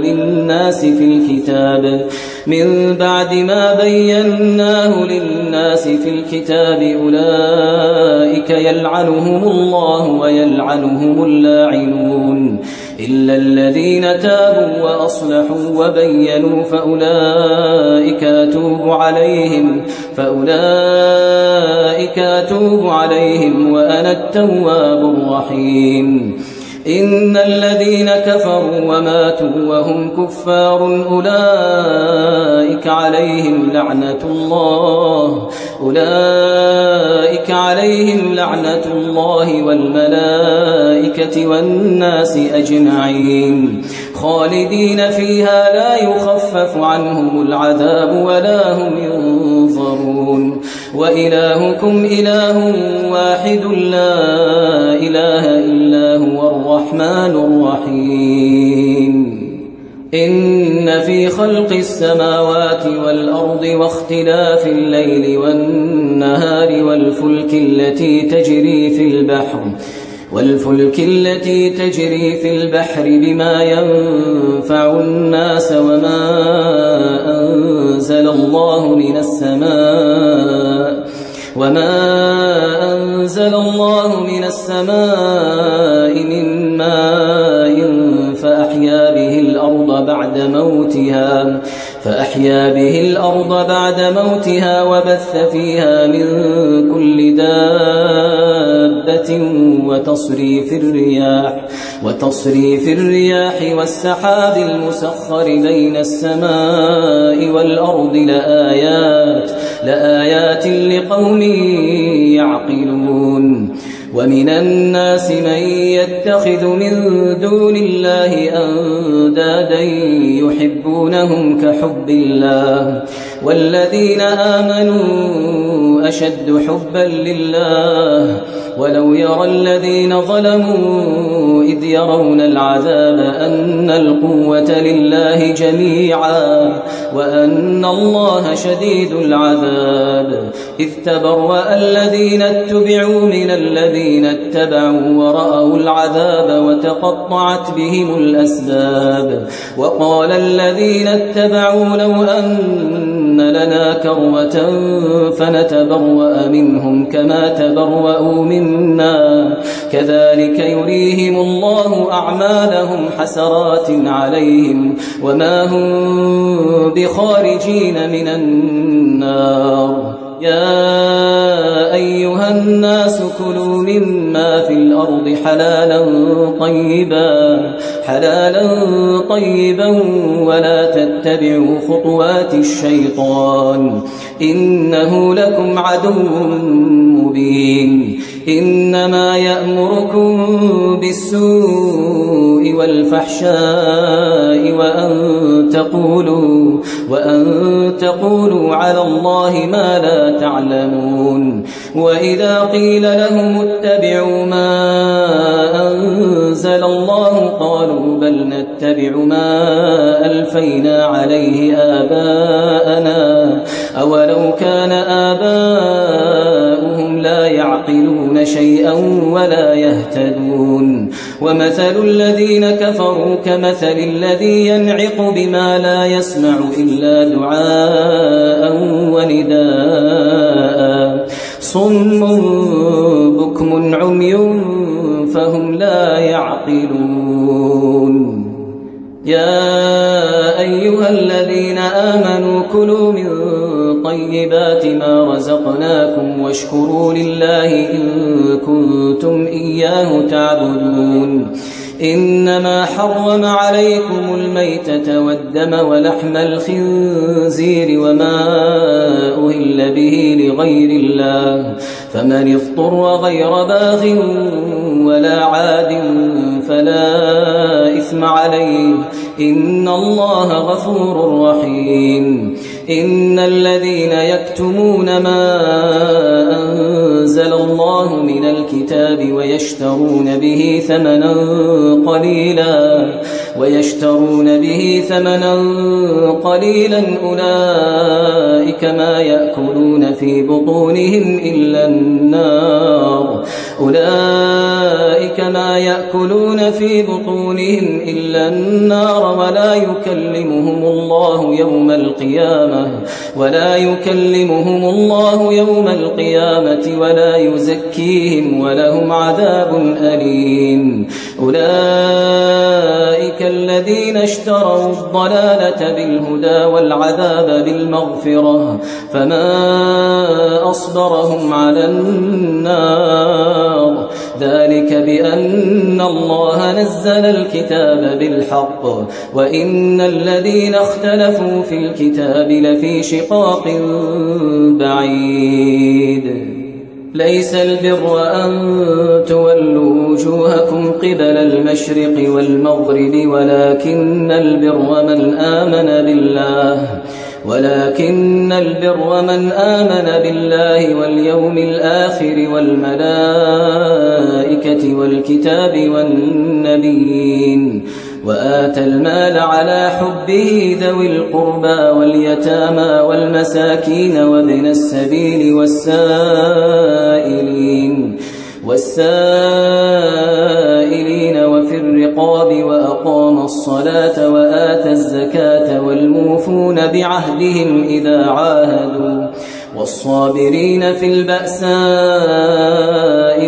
Speaker 2: للناس في الكتاب أولئك يلعنهم الله ويلعنهم اللاعنون إلا الذين تابوا وأصلحوا وبينوا فأولئك أتوب عليهم وأنا التواب الرحيم إن الذين كفروا وماتوا وهم كفار أولئك عليهم لعنة الله والملائكة والناس أجمعين خالدين فيها لا يخفف عنهم العذاب ولا هم ينظرون وإلهكم إله واحد لا إله إلا هو الرحمن الرحيم إن في خلق السماوات والأرض واختلاف الليل والنهار والفلك التي تجري في البحر بما ينفع الناس وما أنزل الله من السماء من ماء فأحيا به الأرض بعد موتها وبث فيها من كل دابة وتصريف الرياح والسحاب المسخر بين السماء والأرض لآيات لقوم يعقلون ومن الناس من يتخذ من دون الله أندادا يحبونهم كحب الله والذين آمنوا أشد حبا لله ولو يرى الذين ظلموا إذ يرون العذاب أن القوة لله جميعا وأن الله شديد العذاب إذ تبرأ الذين اتبعوا من الذين اتبعوا ورأوا العذاب وتقطعت بهم الأسباب وقال الذين اتبعوا لو أن لنا كروة فنتبرأ منهم كما تبرأوا منا كذلك يريهم الله أعمالهم حسرات عليهم وما هم بخارجين من النار يا أيها الناس كلوا مما في الأرض حلالا طيبا ولا تتبعوا خطوات الشيطان إنه لكم عدو مبين إنما يأمركم بالسوء والفحشاء وأن تقولوا على الله ما لا تعلمون وإذا قيل لهم اتبعوا ما أنزل الله قالوا بل نتبع ما ألفينا عليه آباءنا أولو كان آباؤهم لا يعقلون شيئا ولا يهتدون ومثل الذين كفروا كمثل الذي ينعق بما لا يسمع إلا دعاء ونداء صم بكم عمي فهم لا يعقلون يا أيها الذين آمنوا كلوا من طيبات ما رزقناكم واشكروا لله إن كنتم إياه تعبدون إنما حرم عليكم الميتة والدم ولحم الخنزير وما أهل به لغير الله فمن اضطر غير باغ ولا عاد فلا إثم عليه إن الله غفور رحيم إن الذين يكتمون ما أنزل الله من الكتاب ويشترون به ثمنا قليلا أولئك ما يأكلون في بطونهم إلا النار ولا يكلمهم الله يوم القيامة ولا يزكيهم ولهم عذاب أليم أولئك الذين اشتروا الضلالة بالهدى والعذاب بالمغفرة فما أصبرهم على النار ذلك بأن الله نزل الكتاب بالحق وإن الذين اختلفوا في الكتاب لفي شقاق بعيد ليس البر أن تولوا وجوهكم قبل المشرق والمغرب ولكن البر من آمن بالله واليوم الآخر والملائكة والكتاب والنبيين وآتى المال على حبه ذوي القربى واليتامى والمساكين وابن السبيل والسائلين وفي الرقاب وأقام الصلاة وآتى الزكاة والموفون بعهدهم إذا عاهدوا والصابرين في البأساء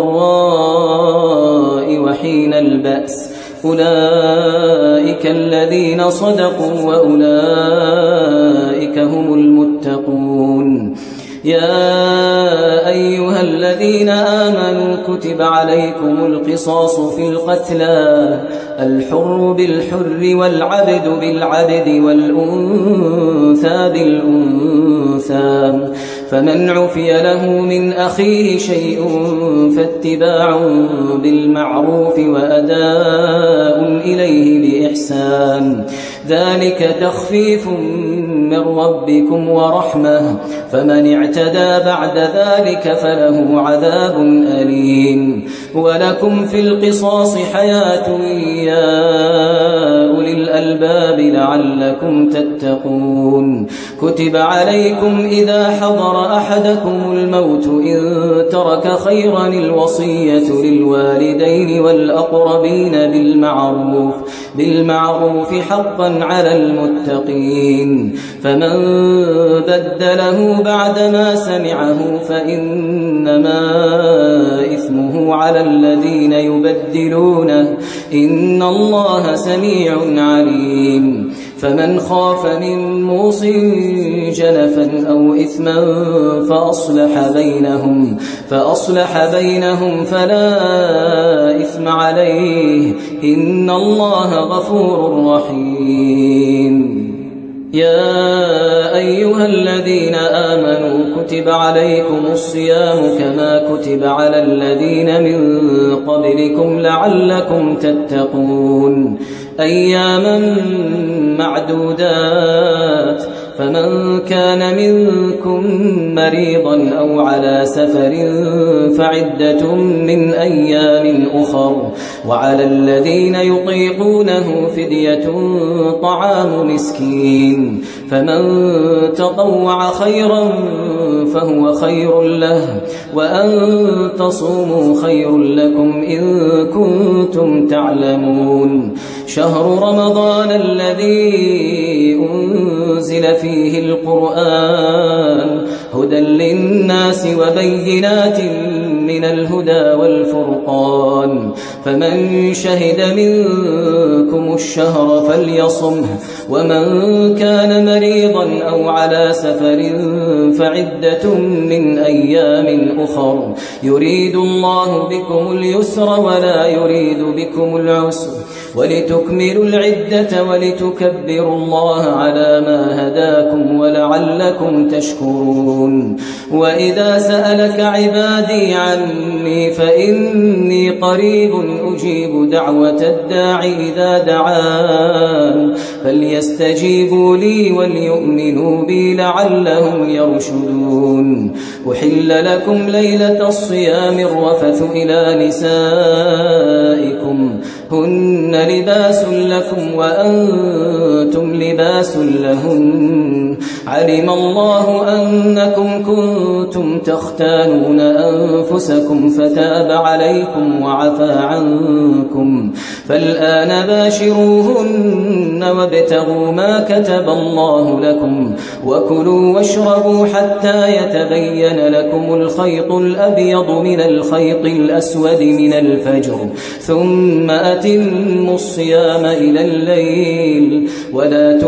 Speaker 2: والضراء وحين البأس أولئك الذين صدقوا وأولئك هم المتقون يا أيها الذين آمنوا كتب عليكم القصاص في القتلى الحر بالحر والعبد بالعبد والأنثى بالأنثى فمن عفي له من أخيه شيء فاتباع بالمعروف وأداء إليه بإحسان ذلك تخفيف من ربكم ورحمة فمن اعتدى بعد ذلك فله عذاب أليم ولكم في القصاص حياة يا أولي الألباب لعلكم تتقون كتب عليكم إذا حضر أحدكم الموت إن ترك خيرا الوصية للوالدين والأقربين بالمعروف حقا على المتقين فمن بدله بعدما سمعه فإنما إثمه على الذين يبدلونه إن الله سميع عليم فمن خاف من موص جنفا أو إثما فأصلح بينهم فلا إثم عليه إن الله غفور رحيم يا أيها الذين آمنوا كتب عليكم الصيام كما كتب على الذين من قبلكم لعلكم تتقون أياما معدودات فمن كان منكم مريضا أو على سفر فعدة من أيام أخر وعلى الذين يطيقونه فدية طعام مسكين فمن تطوع خيرا فهو خير له وأن تصوموا خير لكم إن كنتم تعلمون شهر رمضان الذي أنزل فيه القرآن هدى للناس وبينات من الهدى والفرقان فمن شهد منكم الشهر فليصمه ومن كان مريضا أو على سفر فعدة من أيام أخر يريد الله بكم اليسر ولا يريد بكم العسر ولتكملوا العدة ولتكبروا الله على ما هداكم ولعلكم تشكرون وإذا سألك عبادي عني فإني قريب أجيب دعوة الداع إذا دعان فليستجيبوا لي وليؤمنوا بي لعلهم يرشدون أحل لكم ليلة الصيام الرفث إلى نسائكم هن لباس لكم وأنتم لباس لهن علم الله أنكم كنتم تختانون أنفسكم فتاب عليكم وعفى عنكم فالآن باشروهن وابتغوا ما كتب الله لكم وكلوا واشربوا حتى يتبين لكم الخيط الأبيض من الخيط الأسود من الفجر ثم أتموا الصيام إلى الليل ولا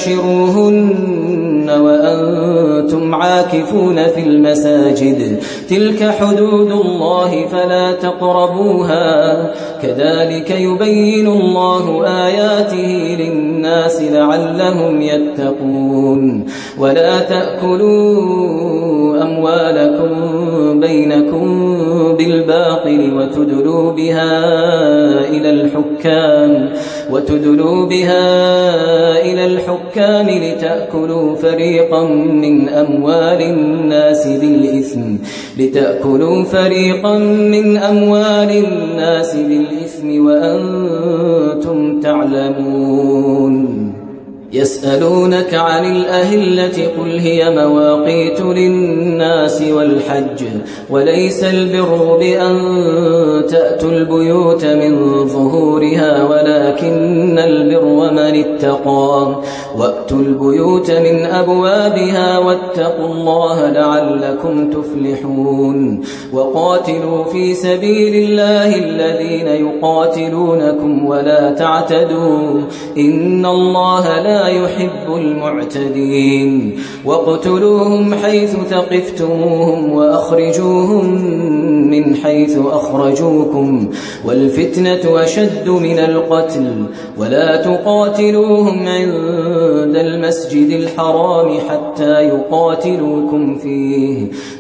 Speaker 2: تباشروهن وأنتم عاكفون في المساجد تلك حدود الله فلا تقربوها كذلك يبين الله آياته للناس لعلهم يتقون ولا تأكلوا أموالكم بينكم بالباطل وتدلوا بها إلى الحكام لتأكلوا فريقا من أموال الناس بالإثم وأنتم تعلمون يسألونك عن الأهلة قل هي مواقيت للناس والحج وليس البر بأن تأتوا البيوت من ظهورها ولكن البر من اتقى وأتوا البيوت من أبوابها واتقوا الله لعلكم تفلحون وقاتلوا في سبيل الله الذين يقاتلونكم ولا تعتدوا إن الله لا يحب المعتدين واقتلوهم حيث ثقفتموهم وأخرجوهم من حيث أخرجوكم والفتنة أشد من القتل ولا تقاتلوهم عند المسجد الحرام حتى يقاتلوكم فيه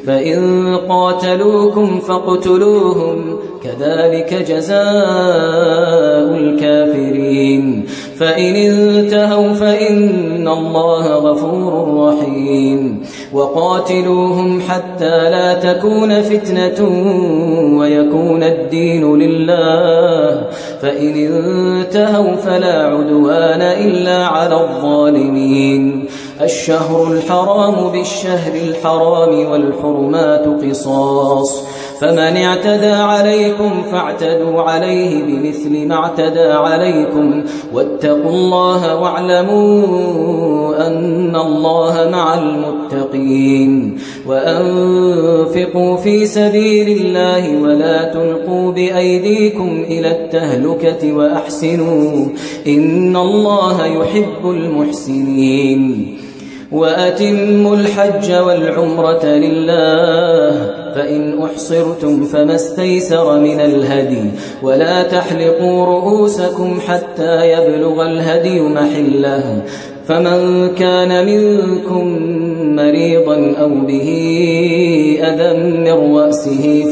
Speaker 2: فإن قاتلوكم فاقتلوهم كذلك جزاء الكافرين فإن انتهوا فإن الله غفور رحيم وقاتلوهم حتى لا تكون فتنة ويكون الدين لله فإن انتهوا فلا عدوان إلا على الظالمين الشهر الحرام بالشهر الحرام والحرمات قصاص فمن اعتدى عليكم فاعتدوا عليه بمثل ما اعتدى عليكم واتقوا الله واعلموا أن الله مع المتقين وأنفقوا في سبيل الله ولا تلقوا بأيديكم إلى التهلكة وأحسنوا إن الله يحب المحسنين وأتموا الحج والعمرة لله فإن أحصرتم فما استيسر من الهدي ولا تحلقوا رؤوسكم حتى يبلغ الهدي محله فمن كان منكم مريضا أو به أذى من رأسه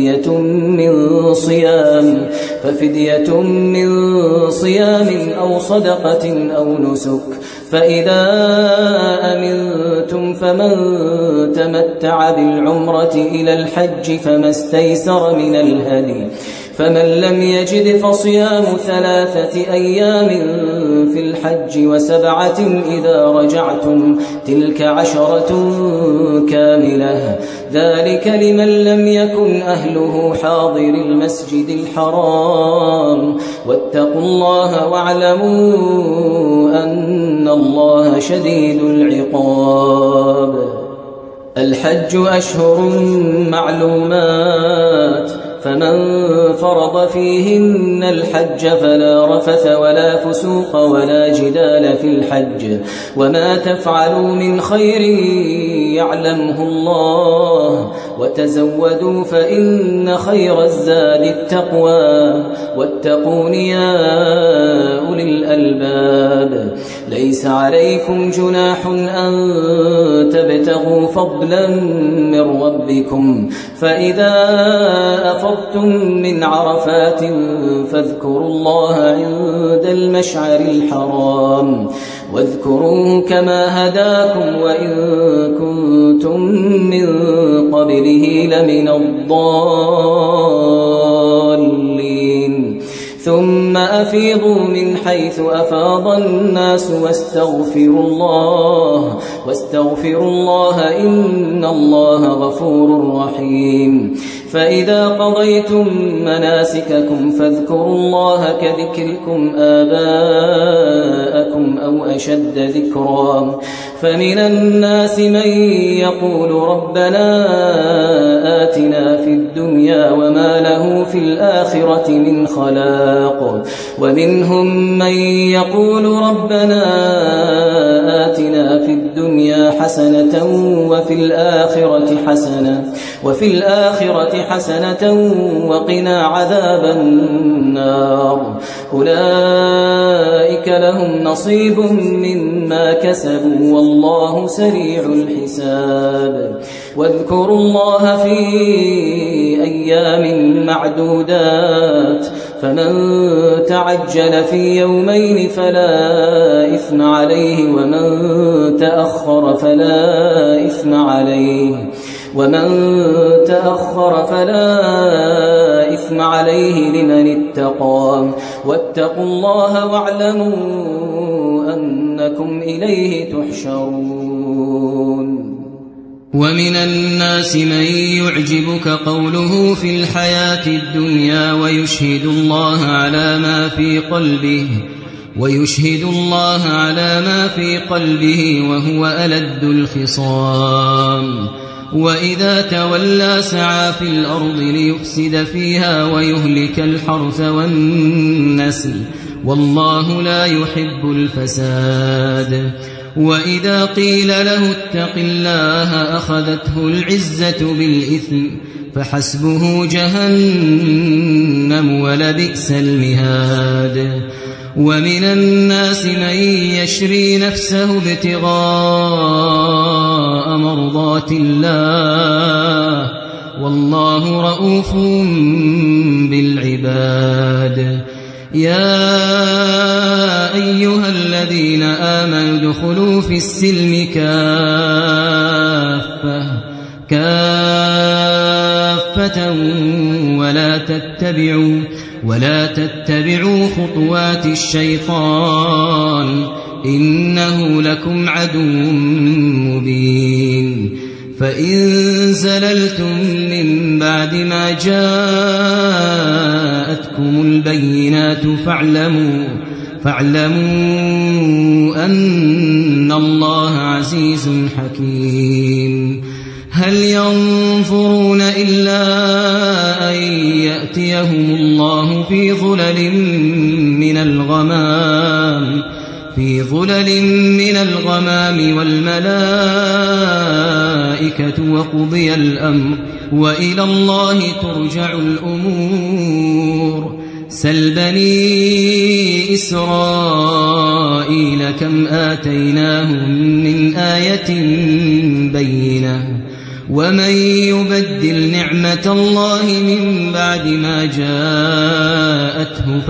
Speaker 2: ففدية من صيام أو صدقة أو نسك فإذا أمنتم فمن تمتع بالعمرة إلى الحج فما استيسر من الهدي فمن لم يجد فصيام 3 أيام في الحج و7 إذا رجعتم تلك 10 كاملة ذلك لمن لم يكن أهله حاضر المسجد الحرام واتقوا الله واعلموا أن الله شديد العقاب الحج أشهر معلومات فمن فرض فيهن الحج فلا رفث ولا فسوق ولا جدال في الحج وما تفعلوا من خير يعلمه الله وتزودوا فإن خير الزاد التقوى واتقون يا أولي الألباب ليس عليكم جناح أن تبتغوا فضلا من ربكم فإذا أفضتم من عرفات فاذكروا الله عند المشعر الحرام واذكروه كما هداكم وإن كنتم من قبله لمن الضالين ثم أفيضوا من حيث أفاض الناس واستغفروا الله إن الله غفور رحيم فإذا قضيتم مناسككم فاذكروا الله كذكركم آباءكم أو أشد ذكرا فمن الناس من يقول ربنا آتنا في الدنيا وما له في الآخرة من خلاق ومنهم من يقول ربنا آتنا في الدنيا حسنة وفي الآخرة حسنة وقنا عذاب النار أولئك لهم نصيب مما كسبوا والله سريع الحساب واذكروا الله في أيام معدودات فمن تعجل في يومين فلا إثم عليه ومن تأخر فلا إثم عليه لمن اتقى واتقوا الله واعلموا أنكم إليه تحشرون
Speaker 3: ومن الناس من يعجبك قوله في الحياة الدنيا ويشهد الله على ما في قلبه وهو ألد الخصام وإذا تولى سعى في الأرض ليفسد فيها ويهلك الحرث والنسل والله لا يحب الفساد وإذا قيل له اتق الله أخذته العزة بالإثم فحسبه جهنم ولبئس المهاد ومن الناس من يشري نفسه ابتغاء مرضات الله والله رؤوف بالعباد. يا أيها الذين آمنوا ادخلوا في السلم كافة ولا تتبعوا خطوات الشيطان إنه لكم عدو مبين. فإن زللتم من بعد ما جاءتكم البينات فاعلموا أن الله عزيز حكيم. هل ينظرون إلا أن يأتيهم الله في ظلل من الغمام والملائكة وقضي الأمر وإلى الله ترجع الأمور. سل بني إسرائيل كم آتيناهم من آية بينة ومن يبدل نعمة الله من بعد ما جاءته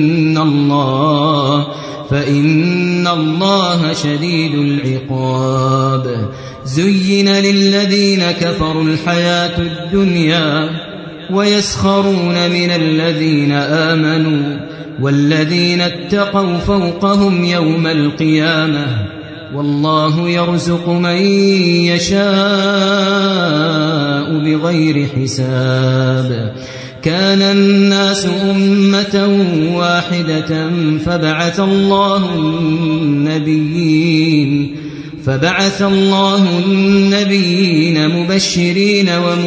Speaker 3: فإن الله شديد العقاب. زين للذين كفروا الحياة الدنيا ويسخرون من الذين آمنوا والذين اتقوا فوقهم يوم القيامة والله يرزق من يشاء بغير حساب. كان الناس أمة واحدة فبعث الله النبيين مبشرين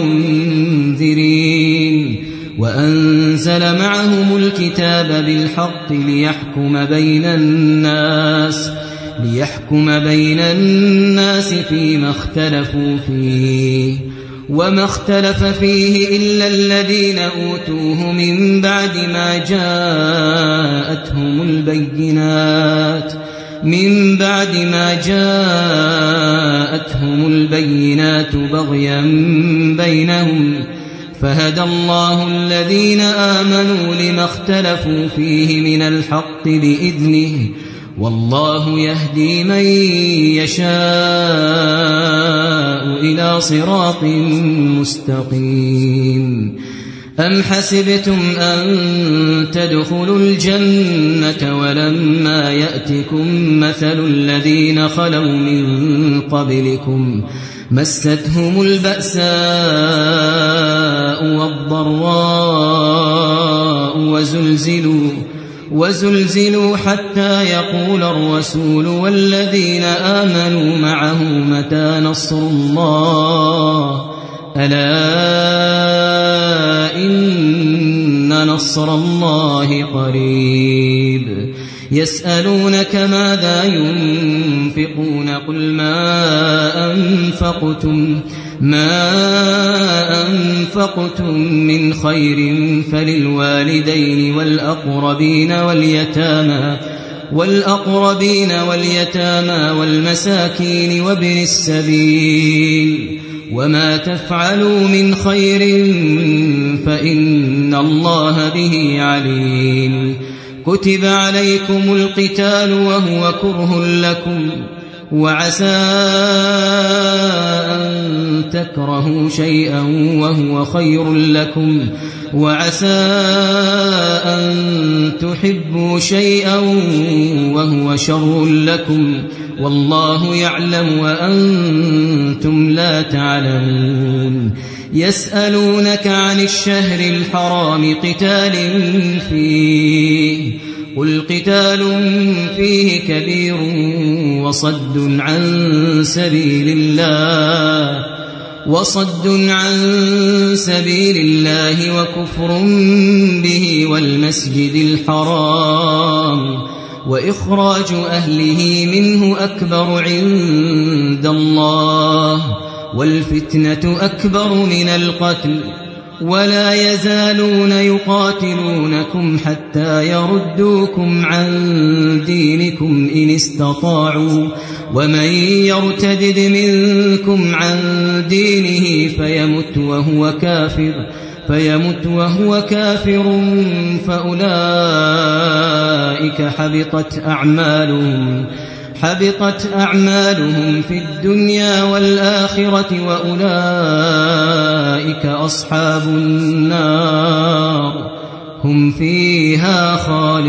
Speaker 3: ومنذرين وأنزل معهم الكتاب بالحق ليحكم بين الناس فيما اختلفوا فيه وما اختلف فيه إلا الذين أوتوه من بعد ما جاءتهم البينات بغيا بينهم فهدى الله الذين آمنوا لما اختلفوا فيه من الحق بإذنه والله يهدي من يشاء إلى صراط مستقيم. أم حسبتم أن تدخلوا الجنة ولما يأتكم مثل الذين خلوا من قبلكم مستهم البأساء والضراء وزلزلوا حتى يقول الرسول والذين آمنوا معه متى نصر الله ألا إن نصر الله قريب. يسألونك ماذا ينفقون قل ما أنفقتم من خير فللوالدين والأقربين واليتامى والمساكين وابن السبيل وما تفعلوا من خير فإن الله به عليم. كتب عليكم القتال وهو كره لكم وعسى أن تكرهوا شيئا وهو خير لكم وعسى أن تحبوا شيئا وهو شر لكم والله يعلم وأنتم لا تعلمون. يسألونك عن الشهر الحرام قتال فيه قل قتال فيه كبير وصد عن سبيل الله وكفر به والمسجد الحرام وإخراج أهله منه أكبر عند الله والفتنة أكبر من القتل ولا يزالون يقاتلونكم حتى يردوكم عن دينكم إن استطاعوا ومن يرتدد منكم عن دينه فيمت وهو كافر فأولئك حبطت أعمالهم في الدنيا والآخرة وأولئك أصحاب النار هم فيها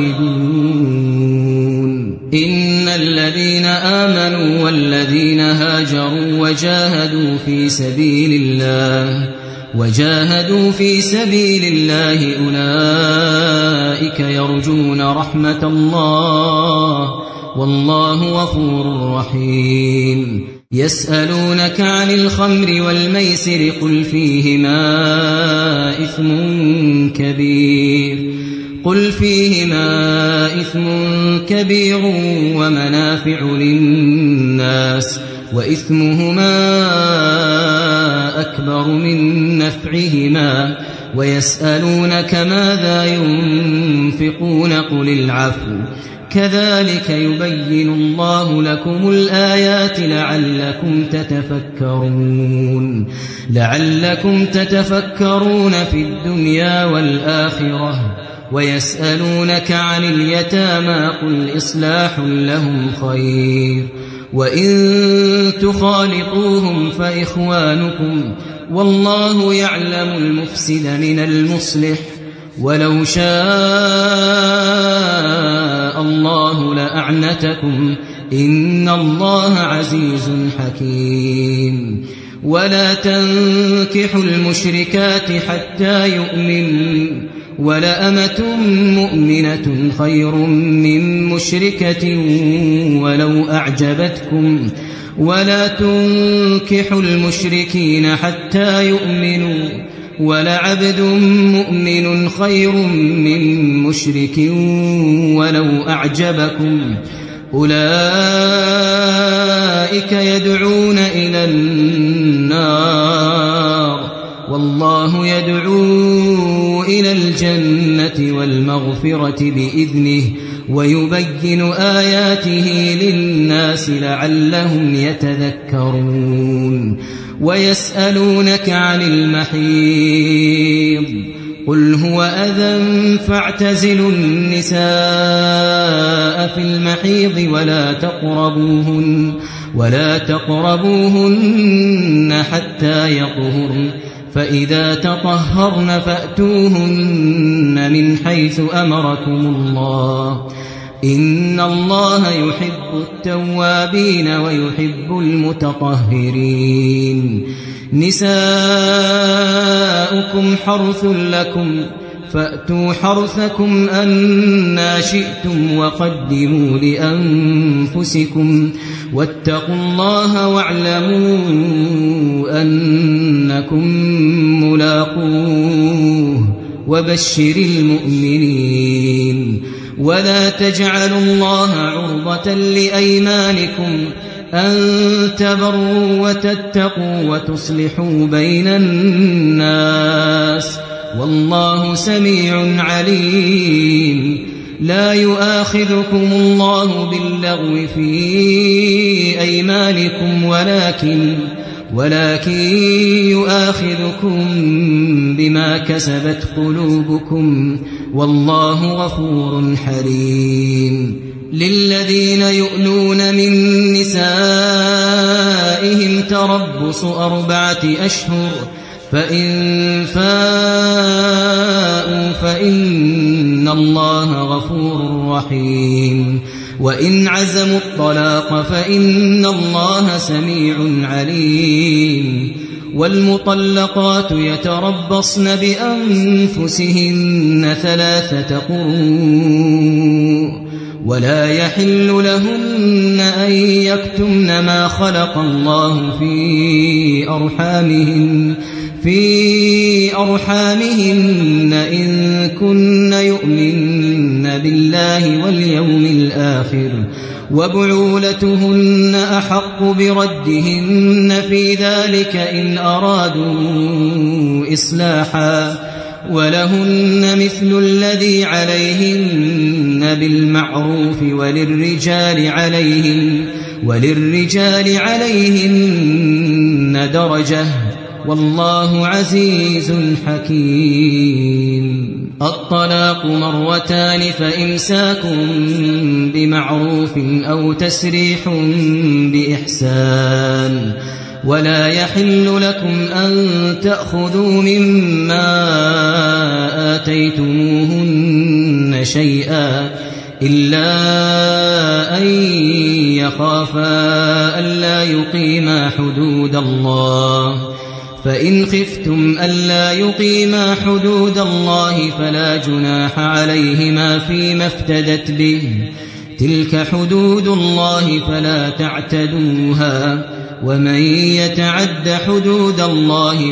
Speaker 3: خالدون إن الذين آمنوا والذين هاجروا وجاهدوا في سبيل الله أولئك يرجون رحمة الله والله غفور رحيم يسألونك عن الخمر والميسر قل فيهما إثم كبير ومنافع للناس وإثمهما أكبر من نفعهما ويسألونك ماذا ينفقون قل العفو كذلك يبين الله لكم الآيات لعلكم تتفكرون في الدنيا والآخرة ويسألونك عن اليتامى قل إصلاح لهم خير وإن تخالطوهم فإخوانكم والله يعلم المفسد من المصلح ولو شاء الله لأعنتكم إن الله عزيز حكيم ولا تنكحوا المشركات حتى يؤمنوا ولأمة مؤمنة خير من مشركة ولو أعجبتكم ولا تنكحوا المشركين حتى يؤمنوا ولعبد مؤمن خير من مشرك ولو أعجبكم أولئك يدعون إلى النار والله يدعو إلى الجنة والمغفرة بإذنه ويبين آياته للناس لعلهم يتذكرون ويسألونك عن المحيض قل هو أذى فاعتزلوا النساء في المحيض ولا تقربوهن حتى يطهرن فإذا تطهرن فأتوهن من حيث أمركم الله إن الله يحب التوابين ويحب المتطهرين نساؤكم حرث لكم فأتوا حرثكم أنى شئتم وقدموا لأنفسكم واتقوا الله واعلموا أنكم ملاقوه وبشر المؤمنين ولا تجعلوا الله عرضة لأيمانكم أن تبروا وتتقوا وتصلحوا بين الناس والله سميع عليم لا يؤاخذكم الله باللغو في أيمانكم ولكن يؤاخذكم بما كسبت قلوبكم والله غفور حليم للذين يؤلون من نسائهم تربص 4 أشهر فإن فاءوا فإن الله غفور رحيم وإن عزموا الطلاق فإن الله سميع عليم والمطلقات يتربصن بأنفسهن 3 قروء ولا يحل لهن أن يكتمن ما خلق الله في أرحامهن إن كن يؤمن بالله واليوم الآخر وبعولتهن أحق بردهن في ذلك إن أرادوا إصلاحا ولهن مثل الذي عليهن بالمعروف وللرجال عليهن درجة والله عزيز حكيم. الطلاق مرتان فإمساك بمعروف أو تسريح بإحسان ولا يحل لكم أن تأخذوا مما آتيتموهن شيئا إلا أن يخافا ألا يقيما حدود الله فإن خفتم ألا يقيما حدود الله فلا جناح عليهما فيما افتدت به تلك حدود الله فلا تعتدوها ومن يتعد حدود الله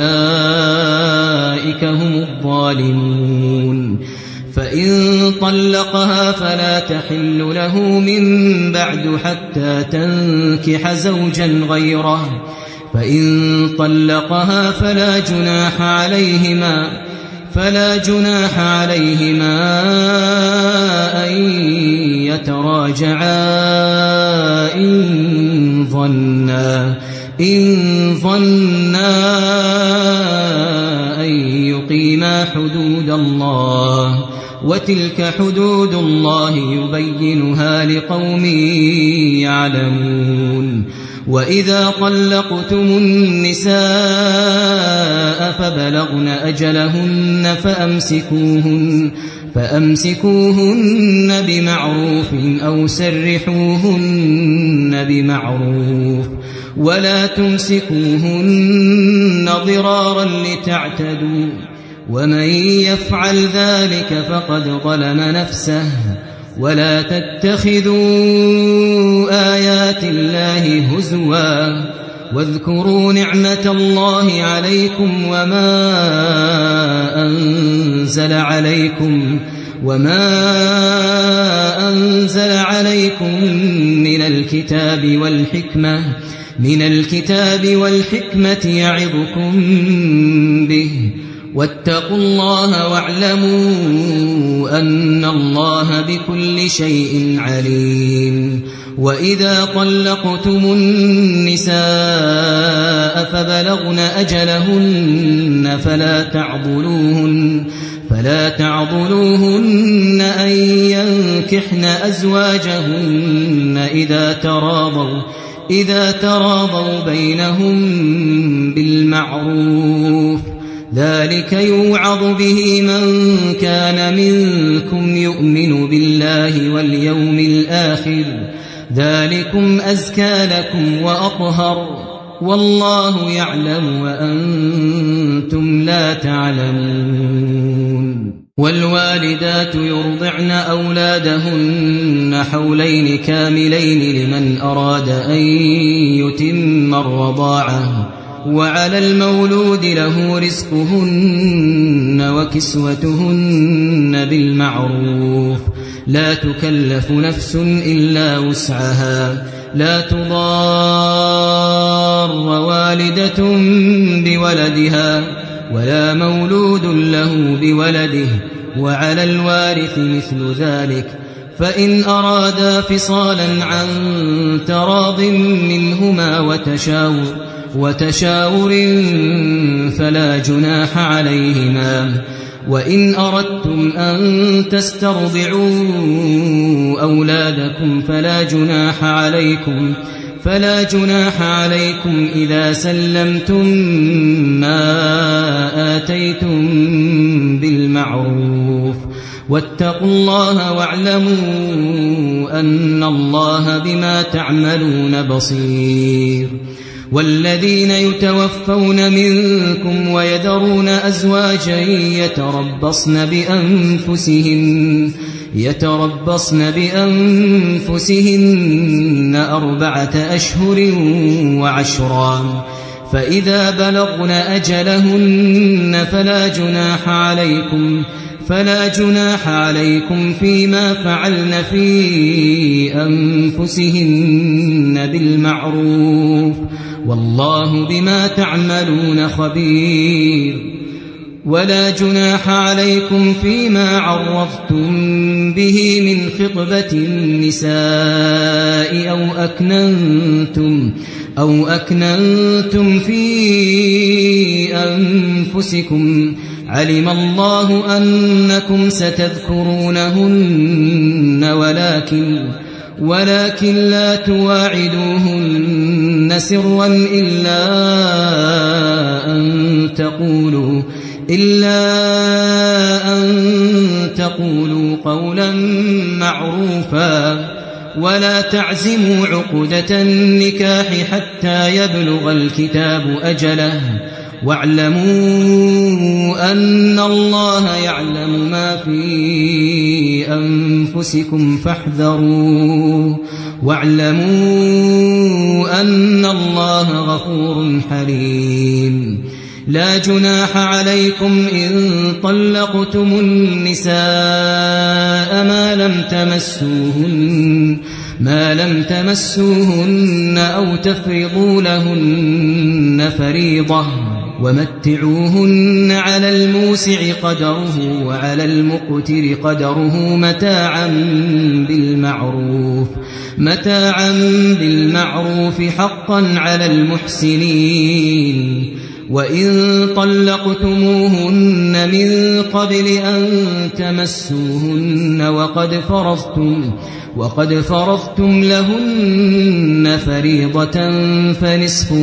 Speaker 3: فأولئك هم الظالمون. فإن طلقها فلا تحل له من بعد حتى تنكح زوجا غيره فإن طلقها فلا جناح عليهما أن يتراجعا إن ظنا أن يقيما حدود الله وتلك حدود الله يبينها لقوم يعلمون. وإذا طلقتم النساء فبلغن أجلهن فأمسكوهن بمعروف أو سرحوهن بمعروف ولا تمسكوهن ضرارا لتعتدوا ومن يفعل ذلك فقد ظلم نفسه. ولا تتخذوا آيات الله هزوا واذكروا نعمة الله عليكم وما أنزل عليكم من الكتاب والحكمة يعظكم به واتقوا الله واعلموا أن الله بكل شيء عليم. وإذا طلقتم النساء فبلغن أجلهن فلا تعضلوهن أن ينكحن أزواجهن إذا تراضوا بينهم بالمعروف ذلك يوعظ به من كان منكم يؤمن بالله واليوم الآخر ذلكم أزكى لكم وأطهر والله يعلم وأنتم لا تعلمون. والوالدات يرضعن أولادهن حولين كاملين لمن أراد أن يتم الرضاعة وعلى المولود له رزقهن وكسوتهن بالمعروف لا تكلف نفس إلا وسعها لا تضار والدة بولدها ولا مولود له بولده وعلى الوارث مثل ذلك فإن أرادا فصالا عن تراض منهما وتشاور فلا جناح عليهما. وإن أردتم أن تسترضعوا أولادكم فلا جناح عليكم إذا سلمتم ما آتيتم بالمعروف واتقوا الله واعلموا أن الله بما تعملون بصير. والذين يتوفون منكم ويذرون أزواجا يتربصن بأنفسهن 4 أشهر وعشرا فإذا بلغن أجلهن فلا جناح عليكم فيما فعلن في أنفسهن بالمعروف والله بما تعملون خبير ولا جناح عليكم فيما عرضتم به من خطبة النساء أو أكننتم في أنفسكم علم الله أنكم ستذكرونهن ولكن لا تواعدوهن سرا إلا أن تقولوا قولا معروفا ولا تعزموا عقدة النكاح حتى يبلغ الكتاب أجله واعلموا أن الله يعلم ما في أنفسكم فاحذروه واعلموا أن الله غفور حليم لا جناح عليكم إن طلقتم النساء ما لم تمسوهن أو تفرضوا لهن فريضة ومتعوهن على الموسع قدره وعلى المقتر قدره متاعا بالمعروف حقا على المحسنين وإن طلقتموهن من قبل أن تمسوهن وقد فرضتم لهن فريضة فنصف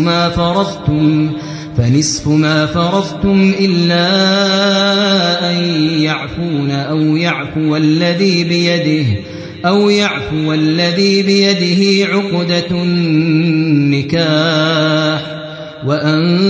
Speaker 3: ما فرضتم إلا أن يعفون أو يعفو الذي بيده عقدة النكاح وأن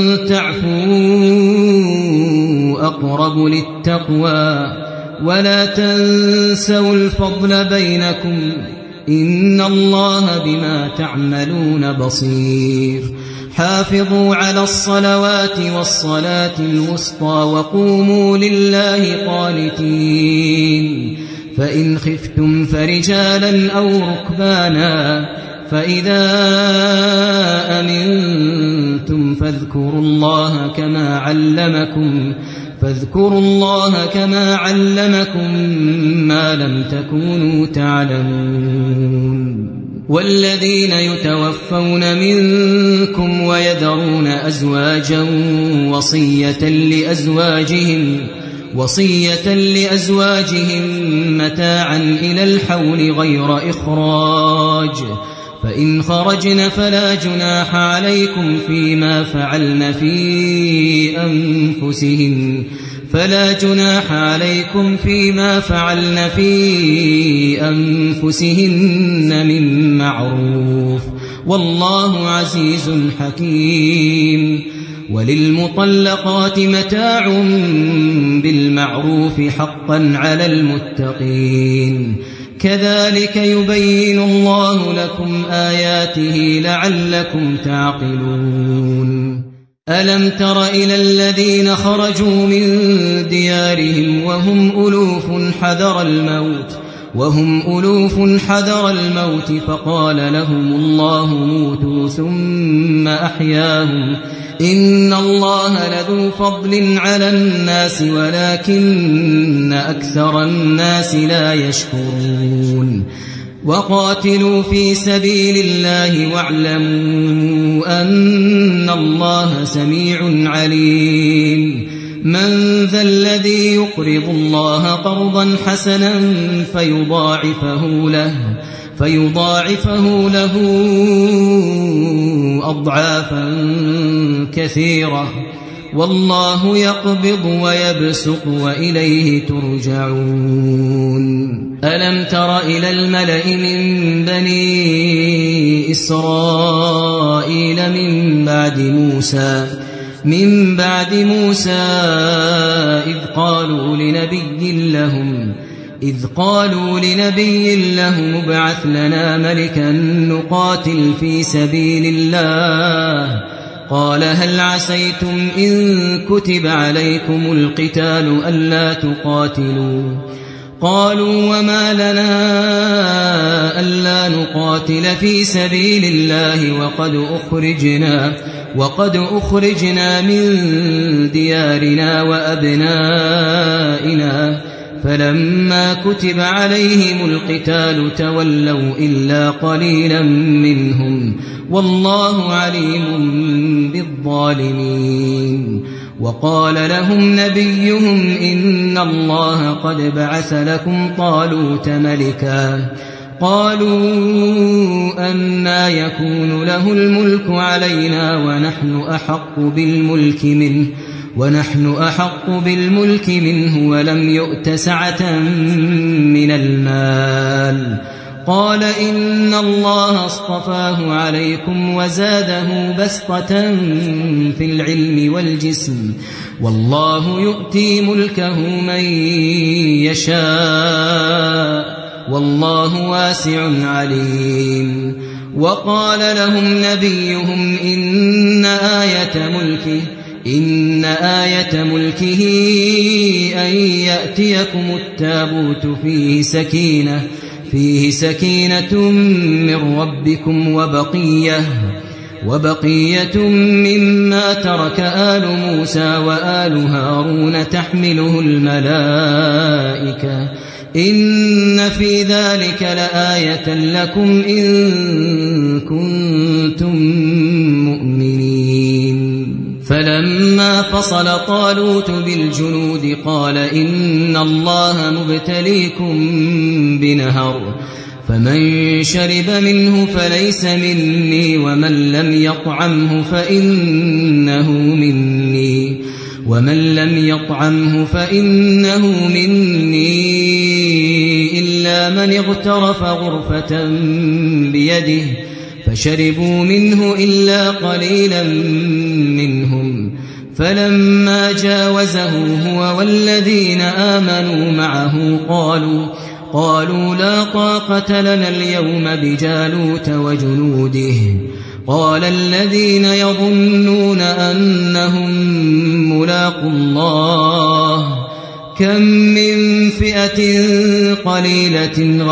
Speaker 3: تعفوا أقرب للتقوى ولا تنسوا الفضل بينكم إن الله بما تعملون بصير حافظوا على الصلوات والصلاة الوسطى وقوموا لله قانتين فإن خفتم فرجالا أو ركبانا فإذا أمنتم فاذكروا الله كما علمكم ما لم تكونوا تعلمون والذين يتوفون منكم ويذرون أزواجا وصية لأزواجهم متاعا إلى الحول غير إخراج فإن خرجن فلا جناح عليكم فيما فعلن في أنفسهن من معروف والله عزيز حكيم وللمطلقات متاع بالمعروف حقا على المتقين كذلك يبين الله لكم آياته لعلكم تعقلون ألم تر إلى الذين خرجوا من ديارهم وهم ألوف حذر الموت فقال لهم الله موتوا ثم أحياهم إن الله لذو فضل على الناس ولكن أكثر الناس لا يشكرون وقاتلوا في سبيل الله واعلموا أن الله سميع عليم من ذا الذي يقرض الله قرضا حسنا فيضاعفه له أضعافا كثيرة والله يقبض ويبسط وإليه ترجعون ألم تر إلى الملأ من بني إسرائيل من بعد موسى إذ قالوا لنبي لهم ابعث لنا ملكا نقاتل في سبيل الله قال هل عسيتم إن كتب عليكم القتال ألا تقاتلوا قالوا وما لنا ألا نقاتل في سبيل الله وقد أخرجنا من ديارنا وأبنائنا فلما كتب عليهم القتال تولوا إلا قليلا منهم والله عليم بالظالمين وقال لهم نبيهم إن الله قد بعث لكم طالوت ملكا قالوا أنى يكون له الملك علينا ونحن أحق بالملك منه ولم يؤت سعة من المال قال إن الله اصطفاه عليكم وزاده بسطة في العلم والجسم والله يؤتي ملكه من يشاء والله واسع عليم وقال لهم نبيهم إن آية ملكه أن يأتيكم التابوت فيه سكينة من ربكم وبقية مما ترك آل موسى وآل هارون تحمله الملائكة إن في ذلك لآية لكم إن كنتم مؤمنين فلما فصل طالوت بالجنود قال إن الله مبتليكم بنهر فمن شرب منه فليس مني ومن لم يطعمه فإنه مني إلا من اغترف غرفة بيده فشربوا منه إلا قليلا منهم فلما جاوزه هو والذين آمنوا معه قالوا لا طاقة لنا اليوم بجالوت وجنوده قال الذين يظنون أنهم ملاقو الله كم من فئة قليلة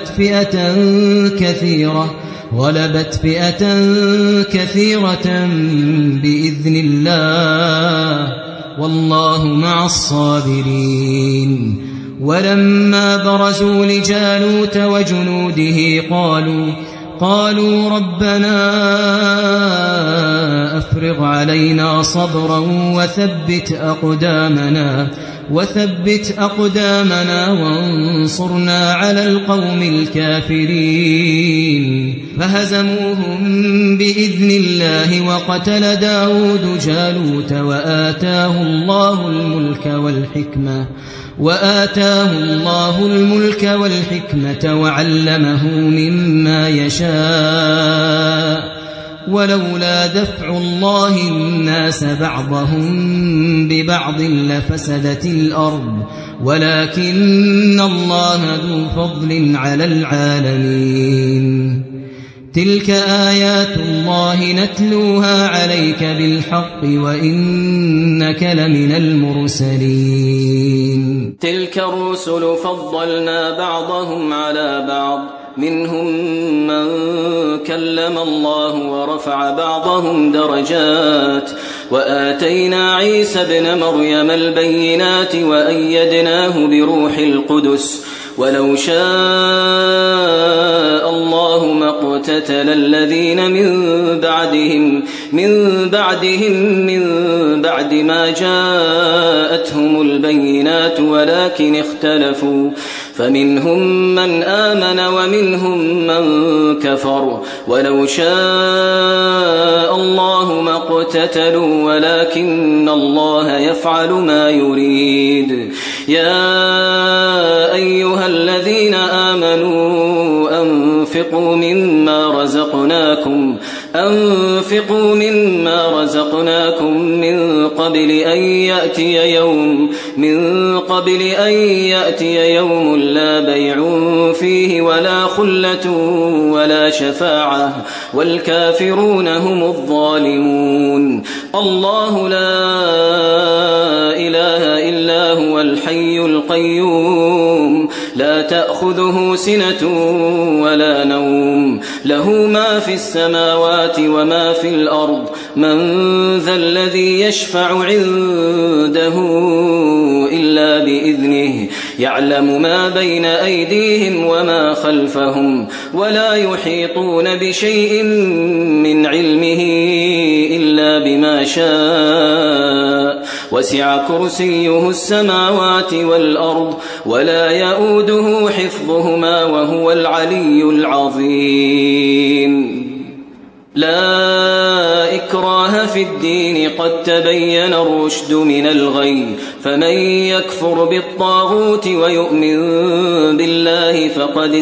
Speaker 3: غلبت فئة كثيرة بإذن الله والله مع الصابرين ولما برزوا لجالوت وجنوده قالوا ربنا أفرغ علينا صبرا وثبت أقدامنا وانصرنا على القوم الكافرين فهزموهم بإذن الله وقتل داود جالوت وآتاه الله الملك والحكمة وعلمه مما يشاء ولولا دفع الله الناس بعضهم ببعض لفسدت الأرض ولكن الله ذو فضل على العالمين تلك آيات الله نتلوها عليك بالحق وإنك لمن المرسلين
Speaker 2: تلك الرسل فضلنا بعضهم على بعض منهم من كلم الله ورفع بعضهم درجات وآتينا عيسى ابن مريم البينات وأيدناه بروح القدس ولو شاء الله ما اقتتل الذين من بعد ما جاءتهم البينات ولكن اختلفوا فمنهم من آمن ومنهم من كفر ولو شاء الله ما اقتتلوا ولكن الله يفعل ما يريد يا أيها الذين آمنوا أنفقوا مما رزقناكم من قبل أن يأتي يوم لا بيع فيه ولا خلة ولا شفاعة والكافرون هم الظالمون الله لا إله إلا هو الحي القيوم لا تأخذه سنة ولا نوم له ما في السماوات وما في الأرض من ذا الذي يشفع عنده إلا بإذنه يعلم ما بين أيديهم وما خلفهم ولا يحيطون بشيء من علمه إلا بما شاء وسع كرسيه السماوات والأرض ولا يؤوده حفظهما وهو العلي العظيم لا إكراه في الدين قد تبين الرشد من الغي فمن يكفر بالطاغوت ويؤمن بالله فقد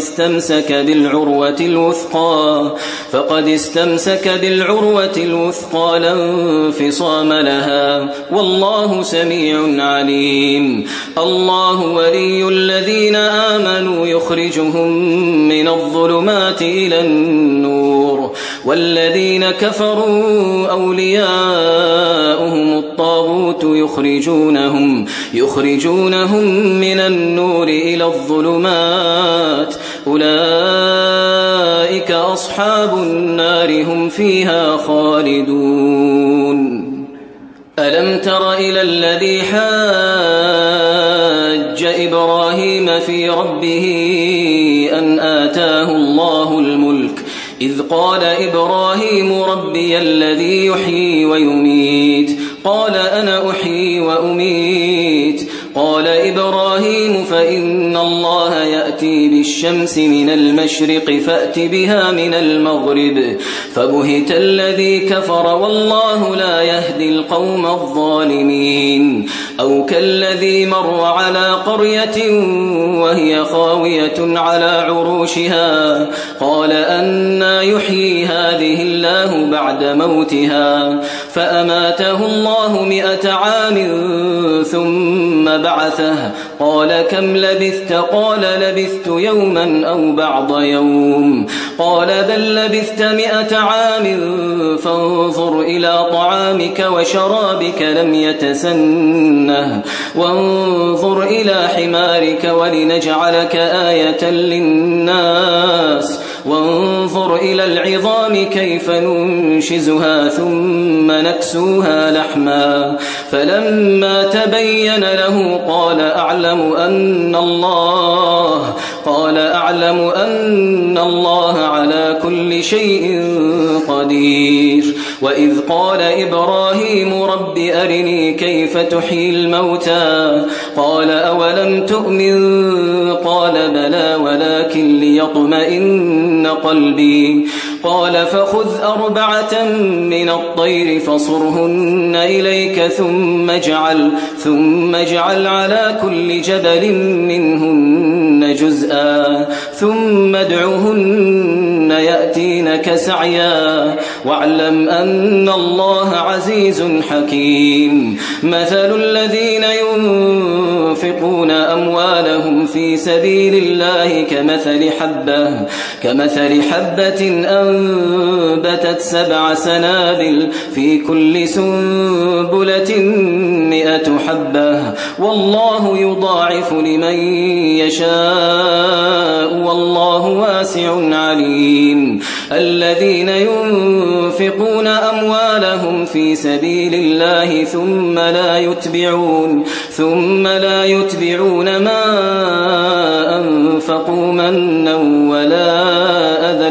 Speaker 2: استمسك بالعروة الوثقى لا انفصام لها والله سميع عليم الله ولي الذين آمنوا يخرجهم من الظلمات إلى النور والذين كفروا أولياؤهم الطاغوت يخرجونهم من النور إلى الظلمات أولئك أصحاب النار هم فيها خالدون ألم تر إلى الذي حاج إبراهيم في ربه أن آتاه الله الملك إذ قال إبراهيم ربي الذي يحيي ويميت قال أنا أحيي وأميت قال إبراهيم فإن الله يأتي بالشمس من المشرق فأت بها من المغرب فبهت الذي كفر والله لا يهدي القوم الظالمين أو كالذي مر على قرية وهي خاوية على عروشها قال أنى يحيي هذه الله بعد موتها فأماته الله 100 عام ثم بعثه قال كم لبثت قال لبثت يوما أو بعض يوم قال بل لبثت 100 عام فانظر إلى طعامك وشرابك لم يتسنه وانظر إلى حمارك ولنجعلك آية للناس وانظر إلى العظام كيف ننشزها ثم نكسوها لحما فلما تبين له قال أعلم أن الله على كل شيء قدير وإذ قال إبراهيم رب أرني كيف تحيي الموتى قال أولم تؤمن قال بلى ولكن ليطمئن قلبي قال فخذ 4 من الطير فصرهن إليك ثم اجعل على كل جبل منهن جزءا ثم ادعهن يأتينك سعيا واعلم أن الله عزيز حكيم مثل الذين ينفقون أموالهم في سبيل الله كمثل حبة أنبتت 7 سنابل في كل سنبلة 100 حبة والله يضاعف لمن يشاء والله واسع عليم الذين ينفقون أموالهم في سبيل الله ثم لا يتبعون ما أنفقوا منا ولا أذى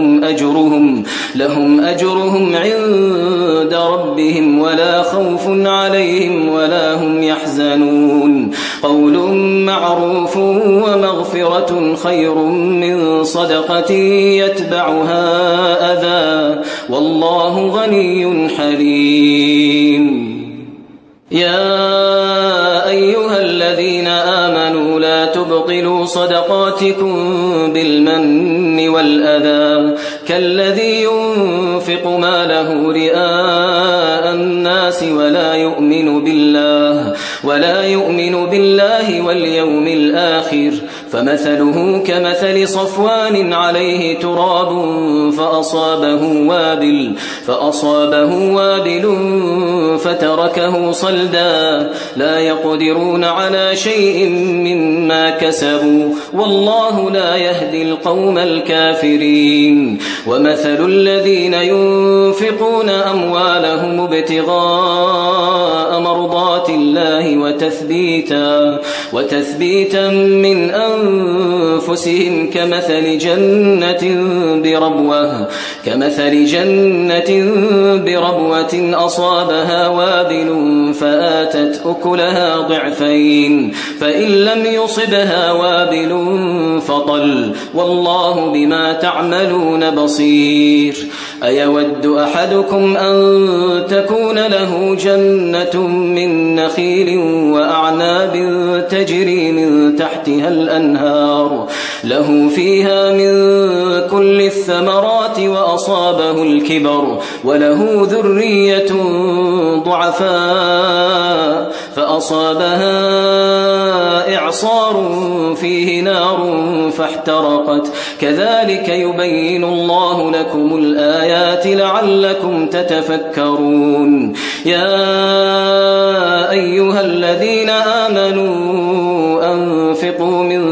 Speaker 2: لهم أجرهم عند ربهم ولا خوف عليهم ولا هم يحزنون قول معروف ومغفرة خير من صدقة يتبعها أذى والله غني حليم يا أيها الذين آمنوا لا تبطلوا صدقاتكم بالمن والأذى كالذي ينفق ماله رئاء الناس ولا يؤمن بالله واليوم الآخر فمثله كمثل صفوان عليه تراب فأصابه وابل فتركه صلدا لا يقدرون على شيء مما كسبوا والله لا يهدي القوم الكافرين ومثل الذين ينفقون أموالهم ابتغاء مرضات الله وتثبيتا من أنفسهم كمثل جنة بربوة أصابها وابل فآتت أكلها ضعفين فإن لم يصبها وابل فطل والله بما تعملون بصير أيود أحدكم أن تكون له جنة من نخيل وأعناب تجري من تحتها الأنهار له فيها من كل الثمرات وأصابه الكبر وله ذرية ضعفاء فأصابها إعصار فيه نار فاحترقت كذلك يبين الله لكم الآيات لعلكم تتفكرون يا أيها الذين آمنوا أنفقوا من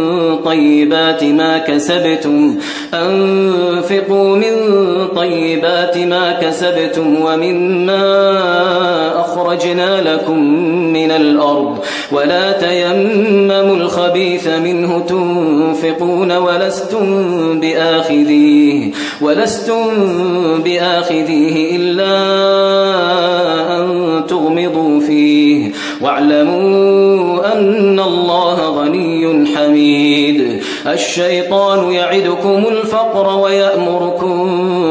Speaker 2: طيبات ما كسبتم ومما أخرجنا لكم من الأرض ولا تيمموا الخبيث منه تنفقون ولستم بآخذيه إلا أن تغمضوا فيه واعلموا أن الله غني حميد الشيطان يعدكم الفقر ويأمركم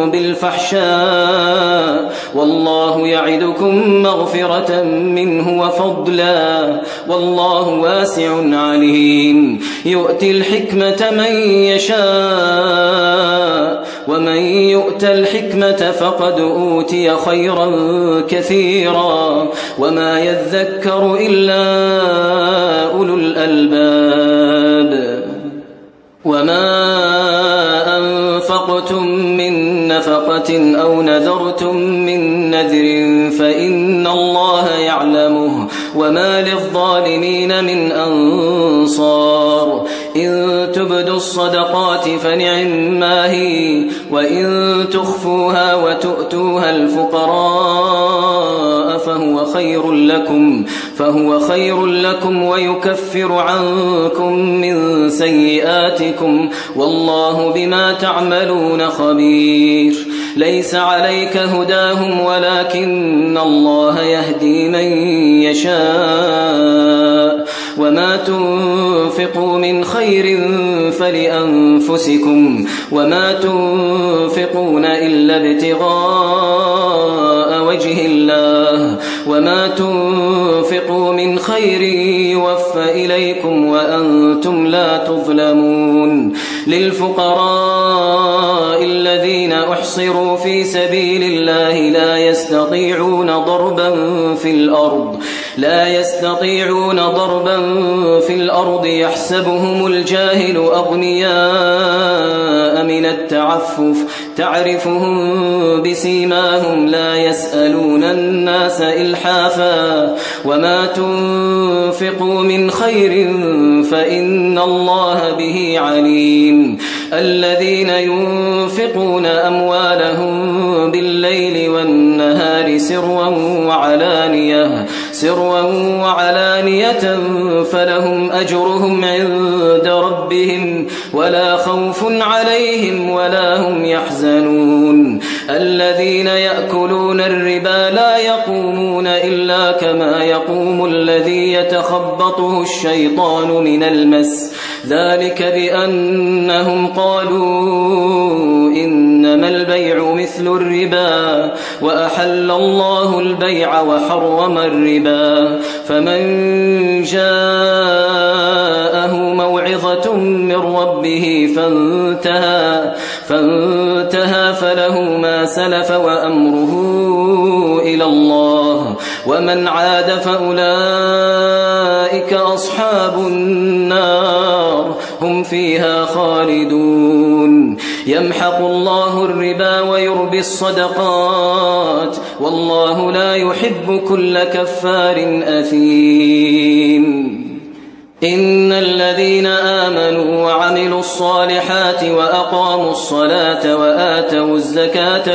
Speaker 2: بالفحشاء والله يعدكم مغفرة منه وفضلا والله واسع عليم يؤتي الحكمة من يشاء ومن يؤت الحكمة فقد أوتي خيرا كثيرا وما يذكر إلا أولو الألباب وما أنفقتم من نفقة أو نذرتم من نذر فإن الله يعلمه وما للظالمين من أنصار إن تبدوا الصدقات فنعما هي وإن تخفوها وتؤتوها الفقراء فهو خير لكم ويكفر عنكم من سيئاتكم والله بما تعملون خبير ليس عليك هداهم ولكن الله يهدي من يشاء وما تنفقوا من خير فلأنفسكم وما تنفقون إلا ابتغاء وجه الله وما تنفقوا من خير يوفى إليكم وأنتم لا تظلمون للفقراء الذين أحصروا في سبيل الله لا يستطيعون ضربا في الأرض يحسبهم الجاهل أغنياء من التعفف تعرفهم بسيماهم لا يسألون الناس إلحافا وما تنفقوا من خير فإن الله به عليم الذين ينفقون أموالهم بالليل والنهار سرا وعلانية فلهم أجرهم عند ربهم ولا خوف عليهم ولا هم يحزنون الذين يأكلون الربا لا يقومون إلا كما يقوم الذي يتخبطه الشيطان من المس ذلك بأنهم قالوا إنما البيع مثل الربا وأحل الله البيع وحرم الربا فمن جاءه موعظة من ربه فانتهى فله ما سلف وأمره إلى الله ومن عاد فأولئك أصحاب النار هم فيها خالدون يمحق الله الربا ويربي الصدقات والله لا يحب كل كفار أثيم إن الذين آمنوا وعملوا الصالحات وأقاموا الصلاة وآتوا الزكاة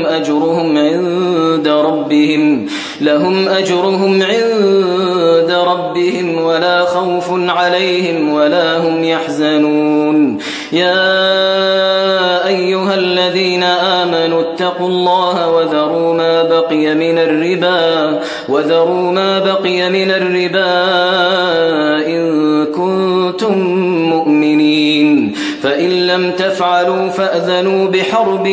Speaker 2: لهم أجرهم عند ربهم ولا خوف عليهم ولا هم يحزنون يا أيها الذين آمنوا اتقوا الله وذروا ما بقي من الربا إن كنتم مؤمنين فإن لم تفعلوا فأذنوا بحرب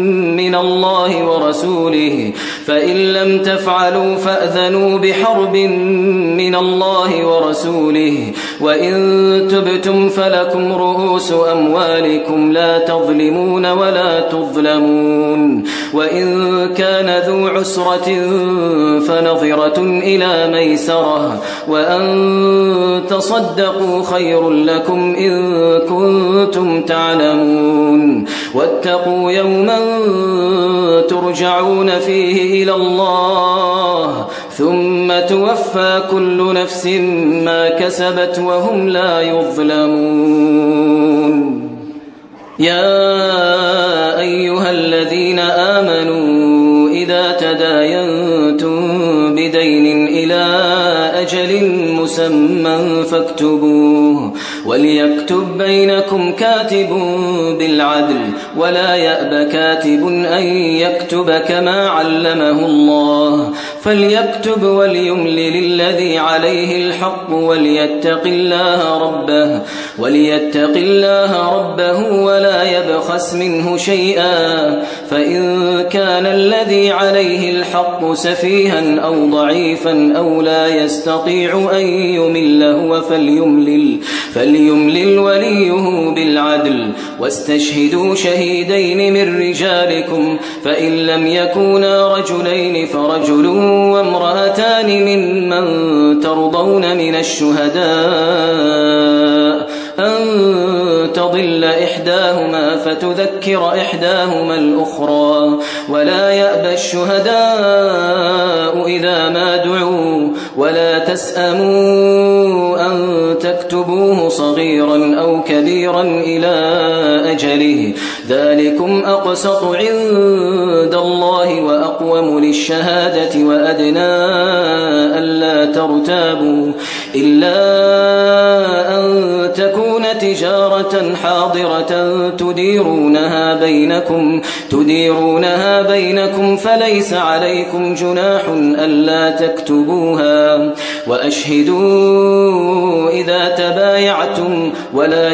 Speaker 2: من الله ورسوله وإن تبتم فلكم رؤوس أموالكم لا تظلمون ولا تظلمون وإن كان ذو عسرة فنظرة إلى ميسرة وأن تصدقوا خير لكم إن كنتم تعلمون واتقوا يوما ترجعون فيه إلى الله ثم توفى كل نفس ما كسبت وهم لا يظلمون يا أيها الذين آمنوا إذا تداينتم بدين إلى أجل مسمى فاكتبوه وليكتب بينكم كاتب بالعدل ولا يأب كاتب أن يكتب كما علمه الله فليكتب وليملل الذي عليه الحق وليتق الله ربه ولا يبخس منه شيئا فإن كان الذي عليه الحق سفيها أو ضعيفا أو لا يستطيع أن يمل هو فليملل وليه بالعدل واستشهدوا شهيدين من رجالكم فإن لم يكونا رجلين فرجل وامرأتان ممن ترضون من الشهداء أن تضل إحداهما فتذكر إحداهما الأخرى ولا يأبى الشهداء إذا ما دعوا ولا تسأموا أن تكتبوه صغيرا أو كبيرا إلى أجله ذلكم أقسط عند الله وأقوم للشهادة وأدنى ألا ترتابوا إلا أن تكون تجارة حاضرة تديرونها بينكم فليس عليكم جناح ألا تكتبوها وأشهدوا إذا تبايعتم ولا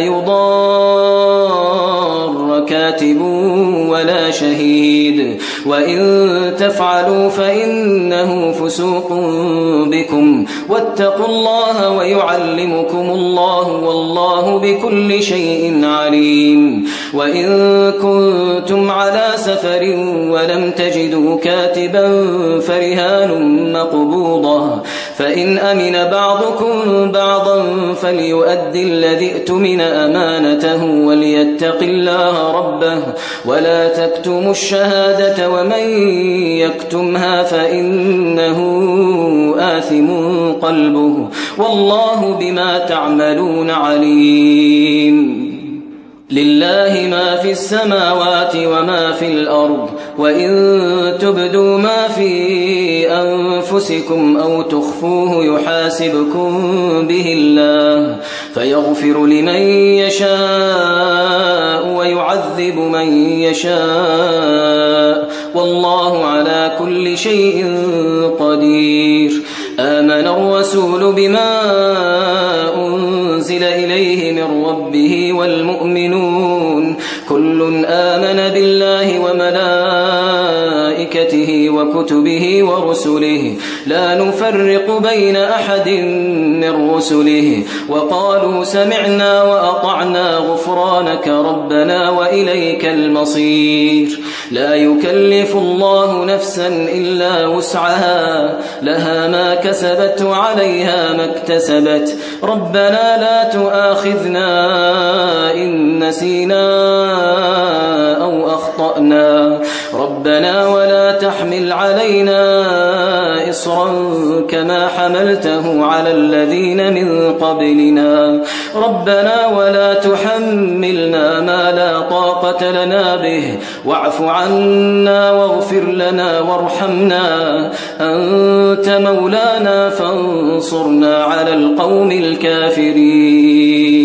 Speaker 2: يضار كاتب ولا شهيد وإن تفعلوا فإنه فسوق بكم واتقوا الله ويعلمكم الله والله بكل شيء عليم وإن كنتم على سفر ولم تجدوا كاتبا فرهان مقبوضة فإن أمن بعضكم بعضا فليؤدي الذي اؤتمن أمانته وليتق الله ربه ولا تكتموا الشهادة ومن يكتمها فإنه آثم قلبه والله بما تعملون عليم لله ما في السماوات وما في الأرض وإن تبدوا ما في أنفسكم أو تخفوه يحاسبكم به الله فيغفر لمن يشاء ويعذب من يشاء والله على كل شيء قدير آمن الرسول بما أنزل إليه من ربه والمؤمنون كل آمن بالله وملائكته وكتبه ورسله لا نفرق بين أحد من رسله وقالوا سمعنا وأطعنا غفرانك ربنا وإليك المصير لا يكلف الله نفسا إلا وسعها لها ما كسبت وعليها ما اكتسبت ربنا لا تؤاخذنا إن نسينا أو أخطأنا ربنا ولا تحمل علينا إصرا كما حملته على الذين من قبلنا ربنا ولا تحملنا ما لا طاقة لنا به واعف عنا واغفر لنا وارحمنا أنت مولانا فانصرنا على القوم الكافرين